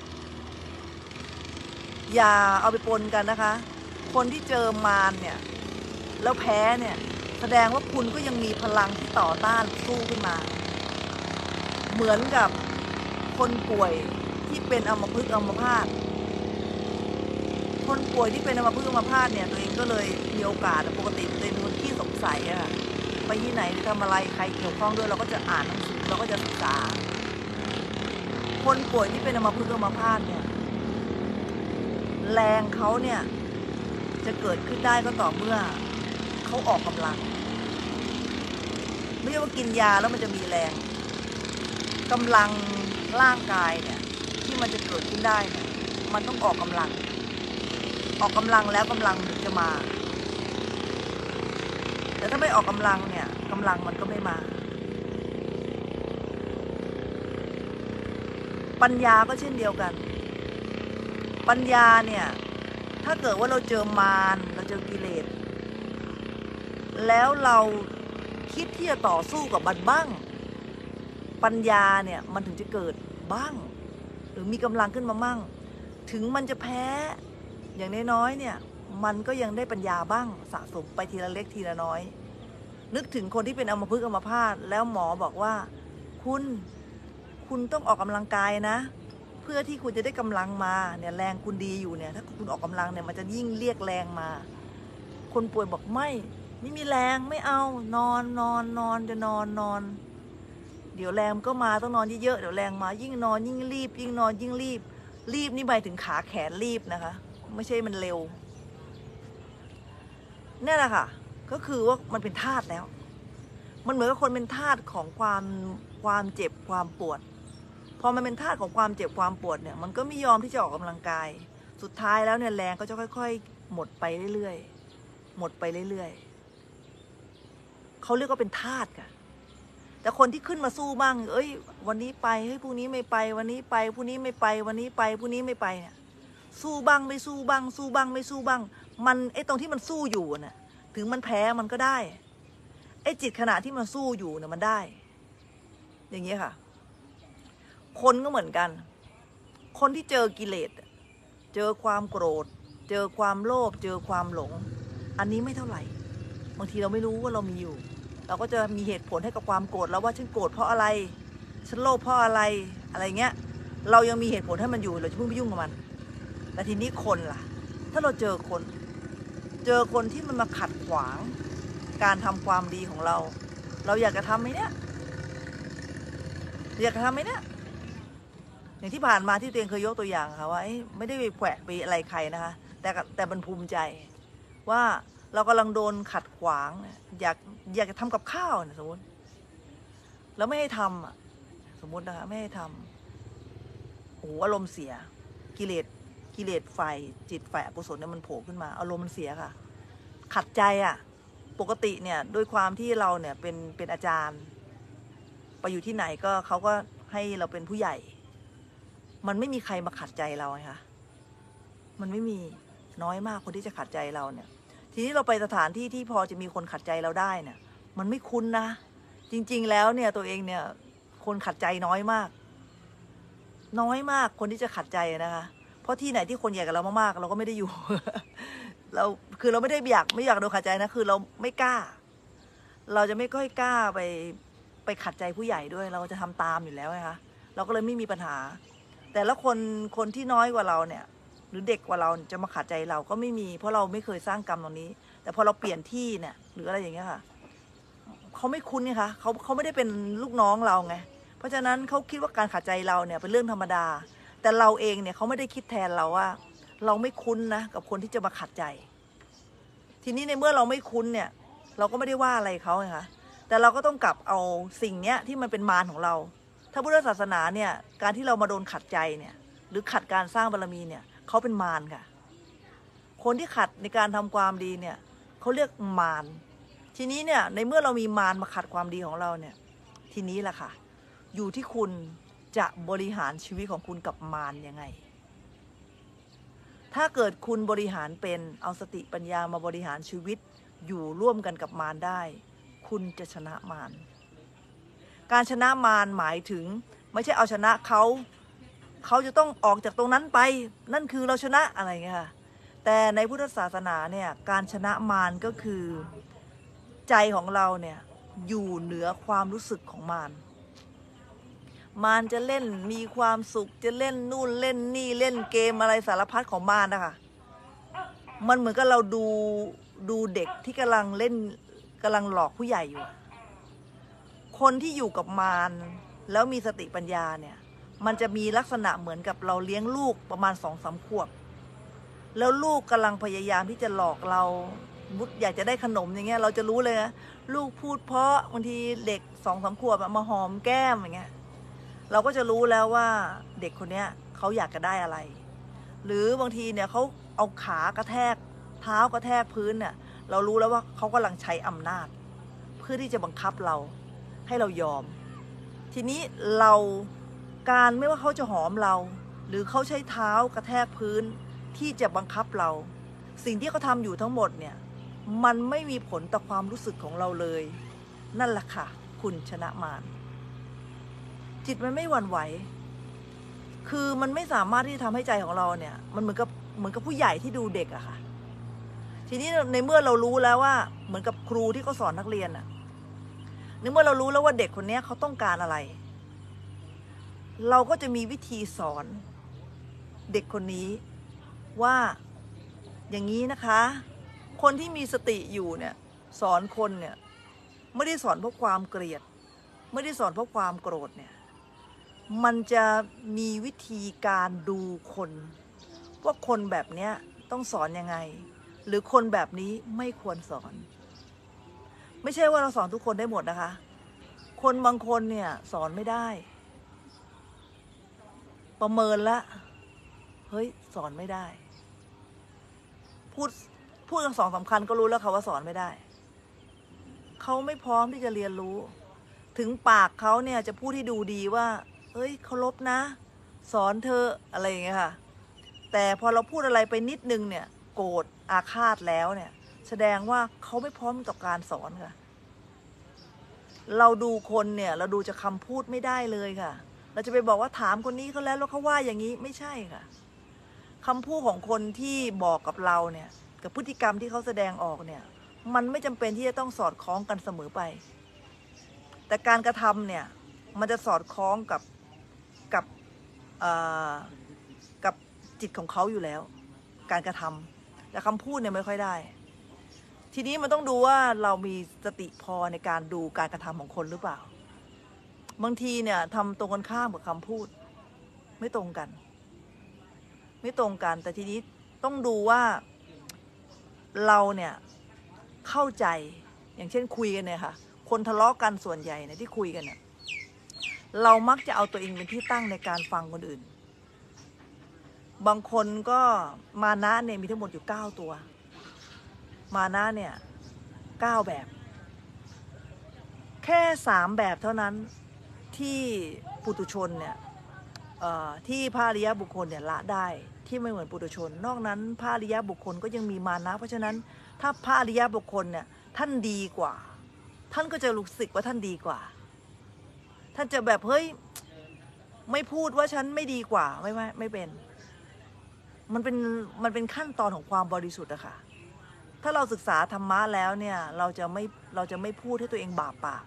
อย่าเอาไปปนกันนะคะคนที่เจอมารเนี่ยแล้วแพ้เนี่ยแสดงว่าคุณก็ยังมีพลังที่ต่อต้านสู้ขึ้นมาเหมือนกับคนป่วยที่เป็นอัมพฤกษ์อัมพาตคนป่วยที่เป็นอัมพฤกษ์อัมพาตเนี่ยตัวเองก็เลยมีโอกาสปกติเป็นคนที่สงสัยอะไปที่ไหนทำอะไรใครเกี่ยวข้องด้วยเราก็จะอ่านหนังสือเราก็จะศึกษาคนป่วยที่เป็นอัมพฤกษ์อัมพาตเนี่ยแรงเขาเนี่ยจะเกิดขึ้นได้ก็ต่อเมื่อเขาออกกำลังไม่ใช่ว่ากินยาแล้วมันจะมีแรงกำลังร่างกายเนี่ยที่มันจะเกิดขึ้นได้เนี่ยมันต้องออกกำลังออกกำลังแล้วกำลังถึงจะมาแต่ถ้าไม่ออกกำลังเนี่ยกำลังมันก็ไม่มาปัญญาก็เช่นเดียวกันปัญญาเนี่ยถ้าเกิดว่าเราเจอมารเราเจอกิเลสแล้วเราคิดที่จะต่อสู้กับมันบ้างปัญญาเนี่ยมันถึงจะเกิดบ้างหรือมีกำลังขึ้นมาบ้างถึงมันจะแพ้อย่างน้อยๆเนี่ยมันก็ยังได้ปัญญาบ้างสะสมไปทีละเล็กทีละน้อยนึกถึงคนที่เป็นอัมพฤกษ์อัมพาตแล้วหมอบอกว่าคุณคุณต้องออกกำลังกายนะเพื่อที่คุณจะได้กำลังมาเนี่ยแรงคุณดีอยู่เนี่ยถ้าคุณออกกำลังเนี่ยมันจะยิ่งเรียกแรงมาคนป่วยบอกไม่ไม่มีแรงไม่เอานอนนอนนอนจะนอนนอนเดี๋ยวแรงก็มาต้องนอนเยอะๆเดี๋ยวแรงมายิ่งนอนยิ่งรีบยิ่งนอนยิ่งรีบรีบนี่หมายถึงขาแขนรีบนะคะไม่ใช่มันเร็วนี่แหละค่ะก็คือว่ามันเป็นธาตุแล้วมันเหมือนกับคนเป็นธาตุของความความเจ็บความปวดพอมันเป็นธาตุของความเจ็บความปวดเนี่ยมันก็ไม่ยอมที่จะออกกำลังกายสุดท้ายแล้วเนี่ยแรงก็จะค่อยๆหมดไปเรื่อยๆหมดไปเรื่อยๆเขาเรียกว่าเป็นธาตุค่ะแต่คนที่ขึ้นมาสู้บ้างเอ้ยวันนี้ไปเฮ้ยพรุ่งนี้ไม่ไปวันนี้ไปพรุ่งนี้ไม่ไปวันนี้ไปพรุ่งนี้ไม่ไปเนี่ยสู้บ้างไม่สู้บ้างสู้บ้างไม่สู้บ้างมันไอ้ตรงที่มันสู้อยู่น่ะถึงมันแพ้มันก็ได้ไอ้จิตขณะที่มันสู้อยู่เนี่ยมันได้อย่างเงี้ยค่ะคนก็เหมือนกันคนที่เจอกิเลสเจอความโกรธเจอความโลภเจอความหลงอันนี้ไม่เท่าไหร่บางทีเราไม่รู้ว่าเรามีอยู่เราก็จะมีเหตุผลให้กับความโกรธแล้วว่าฉันโกรธเพราะอะไรฉันโลภเพราะอะไรอะไรเงี้ยเรายังมีเหตุผลให้มันอยู่เราจะเพิ่งไปยุ่งกับมันแต่ทีนี้คนล่ะถ้าเราเจอคนเจอคนที่มันมาขัดขวางการทำความดีของเราเราอยากจะทำไหมเนี่ยอยากจะทำไหมเนี่ยอย่างที่ผ่านมาที่ตัวเองเคยยกตัวอย่างค่ะว่าไม่ได้ไปแขวะไปอะไรใครนะคะแต่แต่มันภูมิใจว่าเรากำลังโดนขัดขวางอยากอยากจะทำกับข้าวสมมติแล้วไม่ให้ทำอ่ะสมมตินะคะไม่ให้ทำโอ้อารมณ์เสียกิเลสกิเลสไฟจิตไฟอกุศลเนี่ยมันโผล่ขึ้นมาอารมณ์มันเสียค่ะขัดใจอ่ะปกติเนี่ยด้วยความที่เราเนี่ยเป็นเป็นอาจารย์ไปอยู่ที่ไหนก็เขาก็ให้เราเป็นผู้ใหญ่มันไม่มีใครมาขัดใจเราไงคะมันไม่มีน้อยมากคนที่จะขัดใจเราเนี่ยทีนี้เราไปสถานที่ที่พอจะมีคนขัดใจเราได้เนี่ยมันไม่คุ้นนะจริงๆแล้วเนี่ยตัวเองเนี่ยคนขัดใจน้อยมากน้อยมากคนที่จะขัดใจนะคะเพราะที่ไหนที่คนใหญ่กับเรามากๆเราก็ไม่ได้อยู่ เราคือเราไม่ได้อยากไม่อยากโดนขัดใจนะคือเราไม่กล้า เราจะไม่ค่อยกล้าไปไปขัดใจผู้ใหญ่ด้วยเราจะทำตามอยู่แล้วนะคะเราก็เลยไม่มีปัญหา แต่ละคนคนที่น้อยกว่าเราเนี่ยหรือเด็กกว่าเราจะมาขัดใจเราก็ไม่มีเพราะเราไม่เคยสร้างกรรมตรงนี้ แต่พอเราเปลี่ยนที่เนี่ยหรืออะไรอย่างเงี้ยค่ะเขาไม่คุ้นไงคะเขาเขาไม่ได้เป็นลูกน้องเราไงเพราะฉะนั้นเขาคิดว่าการขัดใจเราเนี่ยเป็นเรื่องธรรมดาแต่เราเองเนี่ยเขาไม่ได้คิดแทนเราว่าเราไม่คุ้นนะกับคนที่จะมาขัดใจทีนี้ในเมื่อเราไม่คุ้นเนี่ยเราก็ไม่ได้ว่าอะไรเขาไงคะแต่เราก็ต้องกลับเอาสิ่งเนี้ยที่มันเป็นมารของเราถ้าพุทธศาสนาเนี่ยการที่เรามาโดนขัดใจเนี่ยหรือขัดการสร้างบารมีเนี่ยเขาเป็นมารค่ะคนที่ขัดในการทำความดีเนี่ยเขาเรียกมารทีนี้เนี่ยในเมื่อเรามีมารมาขัดความดีของเราเนี่ยทีนี้แหละค่ะอยู่ที่คุณจะบริหารชีวิตของคุณกับมารยังไงถ้าเกิดคุณบริหารเป็นเอาสติปัญญามาบริหารชีวิตอยู่ร่วมกันกับมารได้คุณจะชนะมารการชนะมารหมายถึงไม่ใช่เอาชนะเขาเขาจะต้องออกจากตรงนั้นไปนั่นคือเราชนะอะไรเงี้ยค่ะแต่ในพุทธศาสนาเนี่ยการชนะมารก็คือใจของเราเนี่ยอยู่เหนือความรู้สึกของมารมารจะเล่นมีความสุขจะเล่นนู่นเล่นนี่เล่นเกมอะไรสารพัดของมารนะคะมันเหมือนกับเราดูดูเด็กที่กำลังเล่นกำลังหลอกผู้ใหญ่อยู่คนที่อยู่กับมารแล้วมีสติปัญญาเนี่ยมันจะมีลักษณะเหมือนกับเราเลี้ยงลูกประมาณสองสามขวบแล้วลูกกำลังพยายามที่จะหลอกเรามุดอยากจะได้ขนมอย่างเงี้ยเราจะรู้เลยนะลูกพูดเพราะบางทีเด็กสองสามขวบมาหอมแก้มอย่างเงี้ยเราก็จะรู้แล้วว่าเด็กคนเนี้ยเขาอยากจะได้อะไรหรือบางทีเนี่ยเขาเอาขากระแทกเท้ากระแทกพื้นเนี่ยเรารู้แล้วว่าเขากำลังใช้อำนาจเพื่อที่จะบังคับเราให้เรายอมทีนี้เราการไม่ว่าเขาจะหอมเราหรือเขาใช้เท้ากระแทกพื้นที่จะบังคับเราสิ่งที่เขาทำอยู่ทั้งหมดเนี่ยมันไม่มีผลต่อความรู้สึกของเราเลยนั่นแหละค่ะคุณชนะมารจิตมันไม่หวั่นไหวคือมันไม่สามารถที่จะทำให้ใจของเราเนี่ยมันเหมือนกับเหมือนกับผู้ใหญ่ที่ดูเด็กอะค่ะทีนี้ในเมื่อเรารู้แล้วว่าเหมือนกับครูที่เขาสอนนักเรียนอะในเมื่อเรารู้แล้วว่าเด็กคนนี้เขาต้องการอะไรเราก็จะมีวิธีสอนเด็กคนนี้ว่าอย่างนี้นะคะคนที่มีสติอยู่เนี่ยสอนคนเนี่ยไม่ได้สอนเพราะความเกลียดไม่ได้สอนเพราะความโกรธเนี่ยมันจะมีวิธีการดูคนว่าคนแบบเนี้ยต้องสอนยังไงหรือคนแบบนี้ไม่ควรสอนไม่ใช่ว่าเราสอนทุกคนได้หมดนะคะคนบางคนเนี่ยสอนไม่ได้ประเมินละเฮ้ยสอนไม่ได้พูดพูดกันสองสำคัญก็รู้แล้วค่ะว่าสอนไม่ได้เขาไม่พร้อมที่จะเรียนรู้ถึงปากเขาเนี่ยจะพูดให้ดูดีว่าเอ้ยเคารพนะสอนเธออะไรอย่างเงี้ยค่ะแต่พอเราพูดอะไรไปนิดนึงเนี่ยโกรธอาฆาตแล้วเนี่ยแสดงว่าเขาไม่พร้อมต่อการสอนค่ะเราดูคนเนี่ยเราดูจากคำพูดไม่ได้เลยค่ะเราจะไปบอกว่าถามคนนี้เขาแล้วแล้วเขาว่าอย่างนี้ไม่ใช่ค่ะคำพูดของคนที่บอกกับเราเนี่ยกับพฤติกรรมที่เขาแสดงออกเนี่ยมันไม่จำเป็นที่จะต้องสอดคล้องกันเสมอไปแต่การกระทำเนี่ยมันจะสอดคล้องกับกับกับจิตของเขาอยู่แล้วการกระทำแต่คำพูดเนี่ยไม่ค่อยได้ทีนี้มันต้องดูว่าเรามีสติพอในการดูการกระทำของคนหรือเปล่าบางทีเนี่ยทำตรงกันข้ามกับคำพูดไม่ตรงกันไม่ตรงกันแต่ทีนี้ต้องดูว่าเราเนี่ยเข้าใจอย่างเช่นคุยกันเนี่ยค่ะคนทะเลาะกันส่วนใหญ่เนี่ยที่คุยกันเนี่ยเรามักจะเอาตัวเองเป็นที่ตั้งในการฟังคนอื่นบางคนก็มานะเนี่ยมีทั้งหมดอยู่เก้าตัวมานะเนี่ยเก้าแบบแค่สามแบบเท่านั้นที่ปุถุชนเนี่ยที่พระอริยบุคคลเนี่ยละได้ที่ไม่เหมือนปุถุชนนอกนั้นพระอริยบุคคลก็ยังมีมานะเพราะฉะนั้นถ้าพระอริยบุคคลเนี่ยท่านดีกว่าท่านก็จะรู้สึกว่าท่านดีกว่าท่านจะแบบเฮ้ยไม่พูดว่าฉันไม่ดีกว่าไม่ไม่ไม่เป็นมันเป็นมันเป็นขั้นตอนของความบริสุทธิ์อะค่ะถ้าเราศึกษาธรรมะแล้วเนี่ยเราจะไม่เราจะไม่พูดให้ตัวเองบาปปาก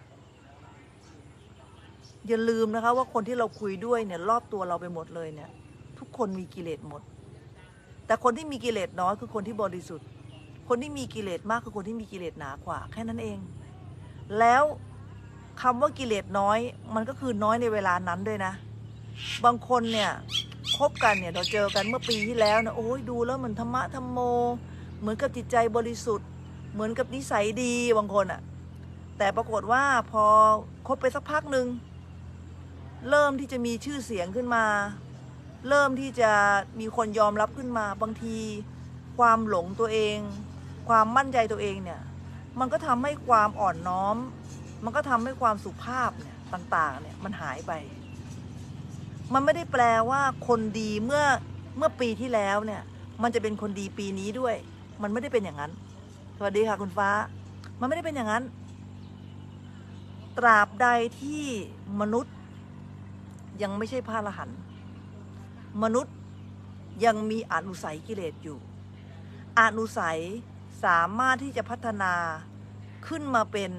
อย่าลืมนะคะว่าคนที่เราคุยด้วยเนี่ยรอบตัวเราไปหมดเลยเนี่ยทุกคนมีกิเลสหมดแต่คนที่มีกิเลสน้อยคือคนที่บริสุทธิ์คนที่มีกิเลสมากคือคนที่มีกิเลสหนากว่าแค่นั้นเองแล้วคำว่ากิเลสน้อยมันก็คือน้อยในเวลานั้นด้วยนะบางคนเนี่ยคบกันเนี่ยเราเจอกันเมื่อปีที่แล้วนะโอ้ยดูแล้วเหมือนธรรมะธรรมโมเหมือนกับจิตใจบริสุทธิ์เหมือนกับนิสัยดีบางคนอะแต่ปรากฏว่าพอคบไปสักพักหนึ่งเริ่มที่จะมีชื่อเสียงขึ้นมาเริ่มที่จะมีคนยอมรับขึ้นมาบางทีความหลงตัวเองความมั่นใจตัวเองเนี่ยมันก็ทำให้ความอ่อนน้อมมันก็ทำให้ความสุภาพเนี่ยต่างๆเนี่ยมันหายไปมันไม่ได้แปลว่าคนดีเมื่อเมื่อปีที่แล้วเนี่ยมันจะเป็นคนดีปีนี้ด้วยมันไม่ได้เป็นอย่างนั้นสวัสดีค่ะคุณฟ้ามันไม่ได้เป็นอย่างนั้นตราบใดที่มนุษย์ยังไม่ใช่พระอรหันต์มนุษย์ยังมีอนุสัยกิเลสอยู่อนุสัยสามารถที่จะพัฒนาขึ้นมาเป็น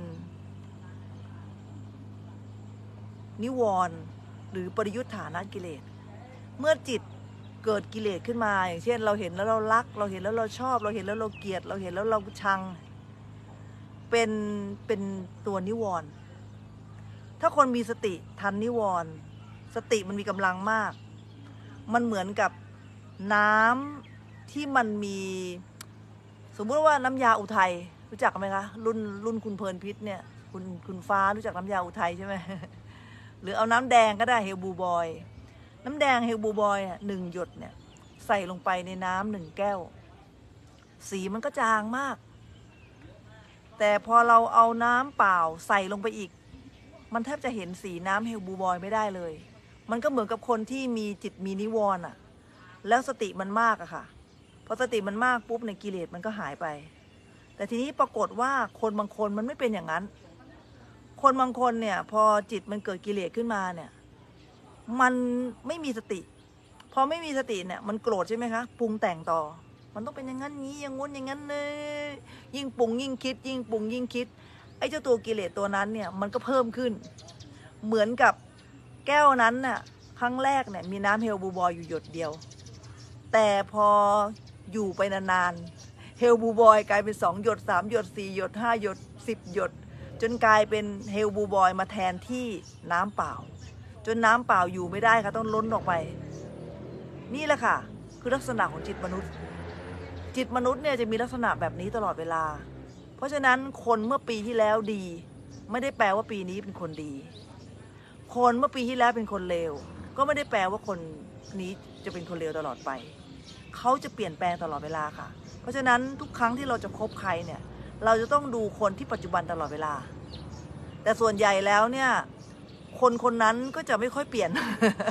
นิวรณ์หรือปริยุทธานะกิเลสเมื่อจิตเกิดกิเลสขึ้นมาอย่างเช่นเราเห็นแล้วเรารักเราเห็นแล้วเราชอบเราเห็นแล้วเราเกลียดเราเห็นแล้วเราชังเป็นเป็นตัวนิวรณ์ถ้าคนมีสติทันนิวรณ์สติมันมีกำลังมากมันเหมือนกับน้ำที่มันมีสมมติว่าน้ำยาอุทัยรู้จักไหมคะรุ่นรุ่นคุณเพลินพิษเนี่ยคุณคุณฟ้ารู้จักน้ำยาอุทัยใช่ไหม หรือเอาน้ำแดงก็ได้เฮลบูบอยน้ำแดงเฮลบูบอยหนึ่งหยดเนี่ยใส่ลงไปในน้ำหนึ่งแก้วสีมันก็จางมากแต่พอเราเอาน้ำเปล่าใส่ลงไปอีกมันแทบจะเห็นสีน้ำเฮลบูบอยไม่ได้เลยมันก็เหมือนกับคนที่มีจิตมีนิวรณ์อ่ะแล้วสติมันมากอะค่ะพอสติมันมากปุ๊บในกิเลสมันก็หายไปแต่ทีนี้ปรากฏว่าคนบางคนมันไม่เป็นอย่างนั้นคนบางคนเนี่ยพอจิตมันเกิดกิเลสขึ้นมาเนี่ยมันไม่มีสติพอไม่มีสติเนี่ยมันโกรธใช่ไหมคะปรุงแต่งต่อมันต้องเป็นอย่างนั้นงี้อย่างงู้นอย่างนั้นเลยยิ่งปรุงยิ่งคิดยิ่งปรุงยิ่งคิดไอ้เจ้าตัวกิเลสตัวนั้นเนี่ยมันก็เพิ่มขึ้นเหมือนกับแก้วนั้นน่ะครั้งแรกเนี่ยมีน้ำเฮลบูบอยอยู่หยดเดียวแต่พออยู่ไปนานๆเฮลบูบอยกลายเป็นสองหยดสามหยดสี่หยดห้าหยดสิบหยดจนกลายเป็นเฮลบูบอยมาแทนที่น้ำเปล่าจนน้ำเปล่าอยู่ไม่ได้ค่ะต้องล้นออกไปนี่แหละค่ะคือลักษณะของจิตมนุษย์จิตมนุษย์เนี่ยจะมีลักษณะแบบนี้ตลอดเวลาเพราะฉะนั้นคนเมื่อปีที่แล้วดีไม่ได้แปลว่าปีนี้เป็นคนดีคนเมื่อปีที่แล้วเป็นคนเลวก็ไม่ได้แปลว่าคนนี้จะเป็นคนเลวตลอดไปเขาจะเปลี่ยนแปลงตลอดเวลาค่ะเพราะฉะนั้นทุกครั้งที่เราจะคบใครเนี่ยเราจะต้องดูคนที่ปัจจุบันตลอดเวลาแต่ส่วนใหญ่แล้วเนี่ยคนคนนั้นก็จะไม่ค่อยเปลี่ยน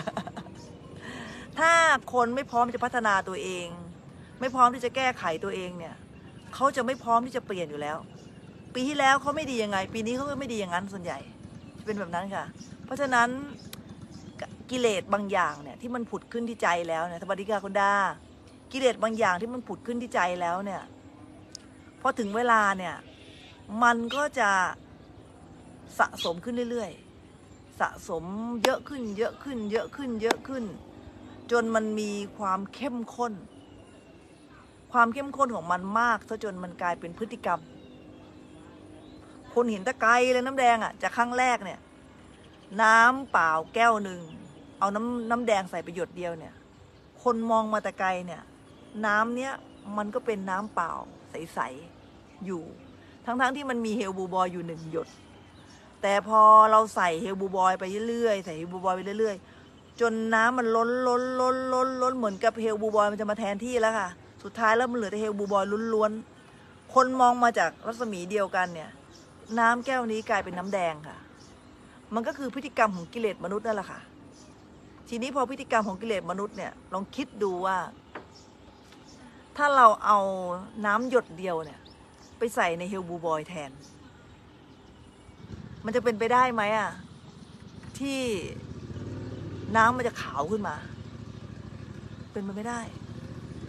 ถ้าคนไม่พร้อมจะพัฒนาตัวเองไม่พร้อมที่จะแก้ไขตัวเองเนี่ยเขาจะไม่พร้อมที่จะเปลี่ยนอยู่แล้วปีที่แล้วเขาไม่ดียังไงปีนี้เขาก็ไม่ดีอย่างนั้นส่วนใหญ่จะเป็นแบบนั้นค่ะเพราะฉะนั้นกิเลสบางอย่างเนี่ยที่มันผุดขึ้นที่ใจแล้วเนี่ยสวัสดีค่ะคุณดากิเลสบางอย่างที่มันผุดขึ้นที่ใจแล้วเนี่ยพอถึงเวลาเนี่ยมันก็จะสะสมขึ้นเรื่อยๆสะสมเยอะขึ้นเยอะขึ้นเยอะขึ้นเยอะขึ้นจนมันมีความเข้มข้นความเข้มข้นของมันมากซะจนมันกลายเป็นพฤติกรรมคนเห็นตะไกรเลยน้ำแดงอ่ะจากครั้งแรกเนี่ยน้ำเปล่าแก้วหนึ่งเอาน้ำน้ำแดงใส่ไปหยดเดียวเนี่ยคนมองมาตะไกรเนี่ยน้ำเนี้ยมันก็เป็นน้ำเปล่าใสๆอยู่ทั้งๆที่มันมีเฮลบูบอยอยู่หนึ่งหยดแต่พอเราใส่เฮลบูบอยไปเรื่อยๆใส่เฮลบูบอยไปเรื่อยๆจนน้ำมันล้นล้นล้นล้นล้นเหมือนกับเฮลบูบอยมันจะมาแทนที่แล้วค่ะสุดท้ายแล้วมันเหลือแต่เฮลบูบอยล้วนๆคนมองมาจากรัศมีเดียวกันเนี่ยน้ำแก้วนี้กลายเป็นน้ำแดงค่ะมันก็คือพฤติกรรมของกิเลสมนุษย์นั่นแหละค่ะทีนี้พอพฤติกรรมของกิเลสมนุษย์เนี่ยลองคิดดูว่าถ้าเราเอาน้ำหยดเดียวเนี่ยไปใส่ในเฮลบูบอยแทนมันจะเป็นไปได้ไหมอ่ะที่น้ำมันจะขาวขึ้นมาเป็นไปไม่ได้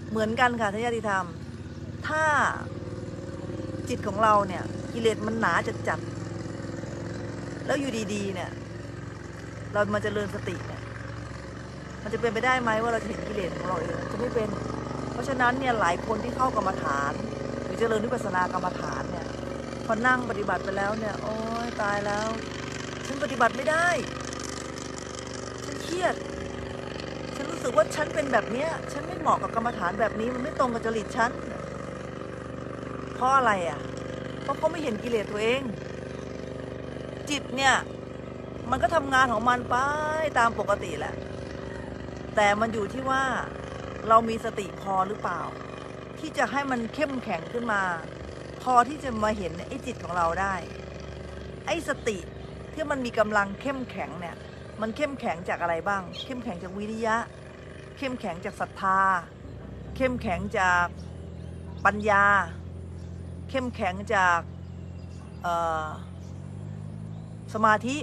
เหมือนกันค่ะท่านญาติธรรมถ้าจิตของเราเนี่ยกิเลสมันหนาจัดๆแล้วอยู่ดีๆเนี่ยเรามาเจริญสติเนี่ยมันจะเป็นไปได้ไหมว่าเราจะเห็นกิเลสของเราเองจะไม่เป็นเพราะฉะนั้นเนี่ยหลายคนที่เข้ากรรมฐานหรือเจริญวิปัสสนากรรมฐานเนี่ยพอนั่งปฏิบัติไปแล้วเนี่ยโอ๊ยตายแล้วฉันปฏิบัติไม่ได้ฉันเครียดฉันรู้สึกว่าฉันเป็นแบบเนี้ยฉันไม่เหมาะกับกรรมฐานแบบนี้มันไม่ตรงกับจริตฉันเพราะอะไรอ่ะเพราะเขาไม่เห็นกิเลสตัวเองจิตเนี่ยมันก็ทำงานของมันไปตามปกติแหละแต่มันอยู่ที่ว่าเรามีสติพอหรือเปล่าที่จะให้มันเข้มแข็งขึ้นมาพอที่จะมาเห็นไอ้จิตของเราได้ไอ้สติที่มันมีกำลังเข้มแข็งเนี่ยมันเข้มแข็งจากอะไรบ้างเข้มแข็งจากวิริยะเข้มแข็งจากศรัทธาเข้มแข็งจากปัญญาเข้มแข็งจากสมาธิ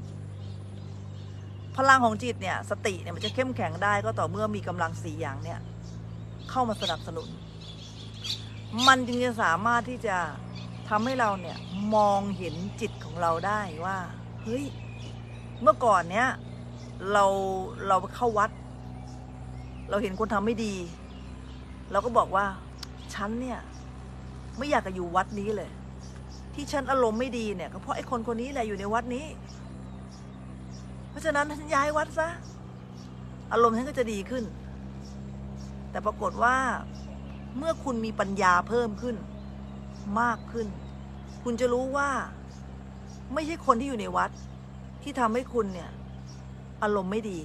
พลังของจิตเนี่ยสติเนี่ยมันจะเข้มแข็งได้ก็ต่อเมื่อมีกำลังสี่อย่างเนี่ยเข้ามาสนับสนุนมันจึงจะสามารถที่จะทำให้เราเนี่ยมองเห็นจิตของเราได้ว่าเฮ้ยเมื่อก่อนเนี้ยเราเราเข้าวัดเราเห็นคนทำไม่ดีเราก็บอกว่าฉันเนี่ยไม่อยากจะอยู่วัดนี้เลยที่ฉันอารมณ์ไม่ดีเนี่ยก็เพราะไอ้คนคนนี้แหละอยู่ในวัดนี้เพราะฉะนั้นฉันย้ายวัดซะอารมณ์ฉันก็จะดีขึ้นแต่ปรากฏว่าเมื่อคุณมีปัญญาเพิ่มขึ้นมากขึ้นคุณจะรู้ว่าไม่ใช่คนที่อยู่ในวัดที่ทำให้คุณเนี่ยอารมณ์ไม่ดี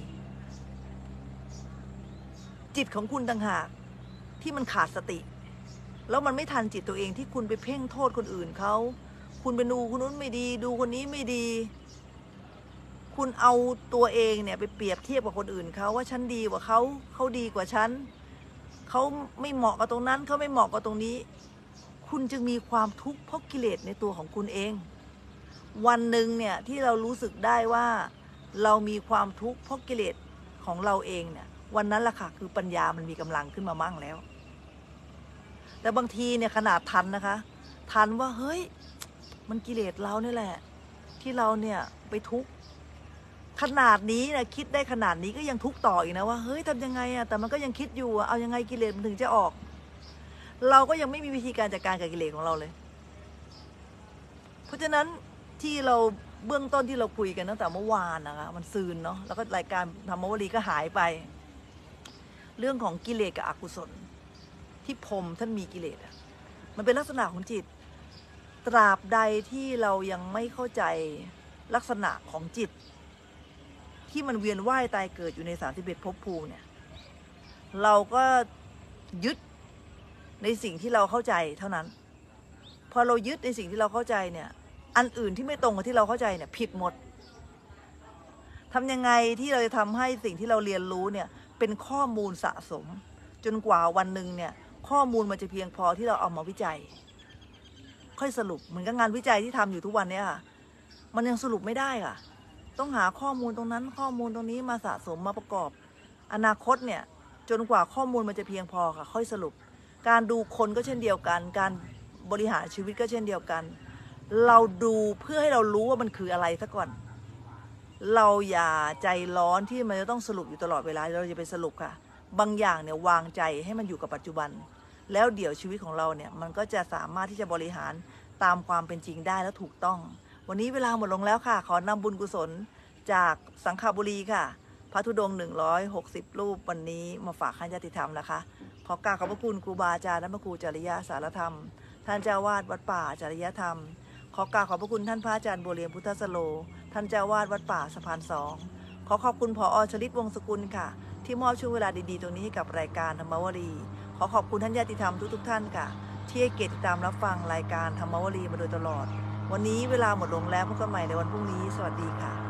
จิตของคุณต่างหากที่มันขาดสติแล้วมันไม่ทันจิตตัวเองที่คุณไปเพ่งโทษคนอื่นเขาคุณไปดูคนนู้นไม่ดีดูคนนี้ไม่ดีคุณเอาตัวเองเนี่ยไปเปรียบเทียบกับคนอื่นเขาว่าฉันดีกว่าเขาเขาดีกว่าฉันเขาไม่เหมาะกับตรงนั้นเขาไม่เหมาะกับตรงนี้คุณจึงมีความทุกข์เพราะกิเลสในตัวของคุณเองวันหนึ่งเนี่ยที่เรารู้สึกได้ว่าเรามีความทุกข์เพราะกิเลสของเราเองเนี่ยวันนั้นแหละค่ะคือปัญญามันมีกำลังขึ้นมามั่งแล้วแต่บางทีเนี่ยขนาดทันนะคะทันว่าเฮ้ยมันกิเลสเราเนี่ยแหละที่เราเนี่ยไปทุกข์ขนาดนี้นะคิดได้ขนาดนี้ก็ยังทุกข์ต่ออีกนะว่าเฮ้ยทำยังไงอะแต่มันก็ยังคิดอยู่เอายังไงกิเลสมันถึงจะออกเราก็ยังไม่มีวิธีการจัดการกับกิเลสของเราเลยเพราะฉะนั้นที่เราเบื้องต้นที่เราคุยกันตั้งแต่เมื่อวานนะคะมันซืนเนาะแล้วก็รายการธรรมวลีก็หายไปเรื่องของกิเลสกับอกุศลที่พรหมท่านมีกิเลสอะมันเป็นลักษณะของจิตตราบใดที่เรายังไม่เข้าใจลักษณะของจิตที่มันเวียนว่ายตายเกิดอยู่ในสามสิบเอ็ดภพภูมิเนี่ยเราก็ยึดในสิ่งที่เราเข้าใจเท่านั้นพอเรายึดในสิ่งที่เราเข้าใจเนี่ยอันอื่นที่ไม่ตรงกับที่เราเข้าใจเนี่ยผิดหมดทำยังไงที่เราจะทำให้สิ่งที่เราเรียนรู้เนี่ยเป็นข้อมูลสะสมจนกว่าวันหนึ่งเนี่ยข้อมูลมันจะเพียงพอที่เราเอามาวิจัยค่อยสรุปเหมือนกับงานวิจัยที่ทำอยู่ทุกวันเนี่ยค่ะมันยังสรุปไม่ได้ค่ะต้องหาข้อมูลตรงนั้นข้อมูลตรงนี้มาสะสมมาประกอบอนาคตเนี่ยจนกว่าข้อมูลมันจะเพียงพอค่ะค่อยสรุปการดูคนก็เช่นเดียวกันการบริหารชีวิตก็เช่นเดียวกันเราดูเพื่อให้เรารู้ว่ามันคืออะไรซะก่อนเราอย่าใจร้อนที่มันจะต้องสรุปอยู่ตลอดเวลาเราจะไปสรุปค่ะบางอย่างเนี่ยวางใจให้มันอยู่กับปัจจุบันแล้วเดี๋ยวชีวิตของเราเนี่ยมันก็จะสามารถที่จะบริหารตามความเป็นจริงได้และถูกต้องวันนี้เวลาหมดลงแล้วค่ะขอนำบุญกุศลจากสังขบุรีค่ะพระธุดงค์หนึ่งร้อยหกสิบรูปวันนี้มาฝากให้ญาติธรรมนะคะขอกราบขอบพระคุณครูบาอาจารย์และพระครูจริยสารธรรมท่านเจ้าวาดวัดป่าจริยธรรมขอกราบขอบพระคุณท่านพระอาจารย์บัวเรียนพุทธสโลท่านเจ้าวาดวัดป่าสะพานสองขอขอบคุณผอ.ชลิตวงศ์สกุลค่ะที่มอบช่วงเวลาดีๆตรงนี้ให้กับรายการธรรมวลีขอขอบคุณท่านญาติธรรมทุกๆท่านค่ะที่ให้เกียรติติดตามรับฟังรายการธรรมวลีมาโดยตลอดวันนี้เวลาหมดลงแล้วพบกันใหม่ในวันพรุ่งนี้สวัสดีค่ะ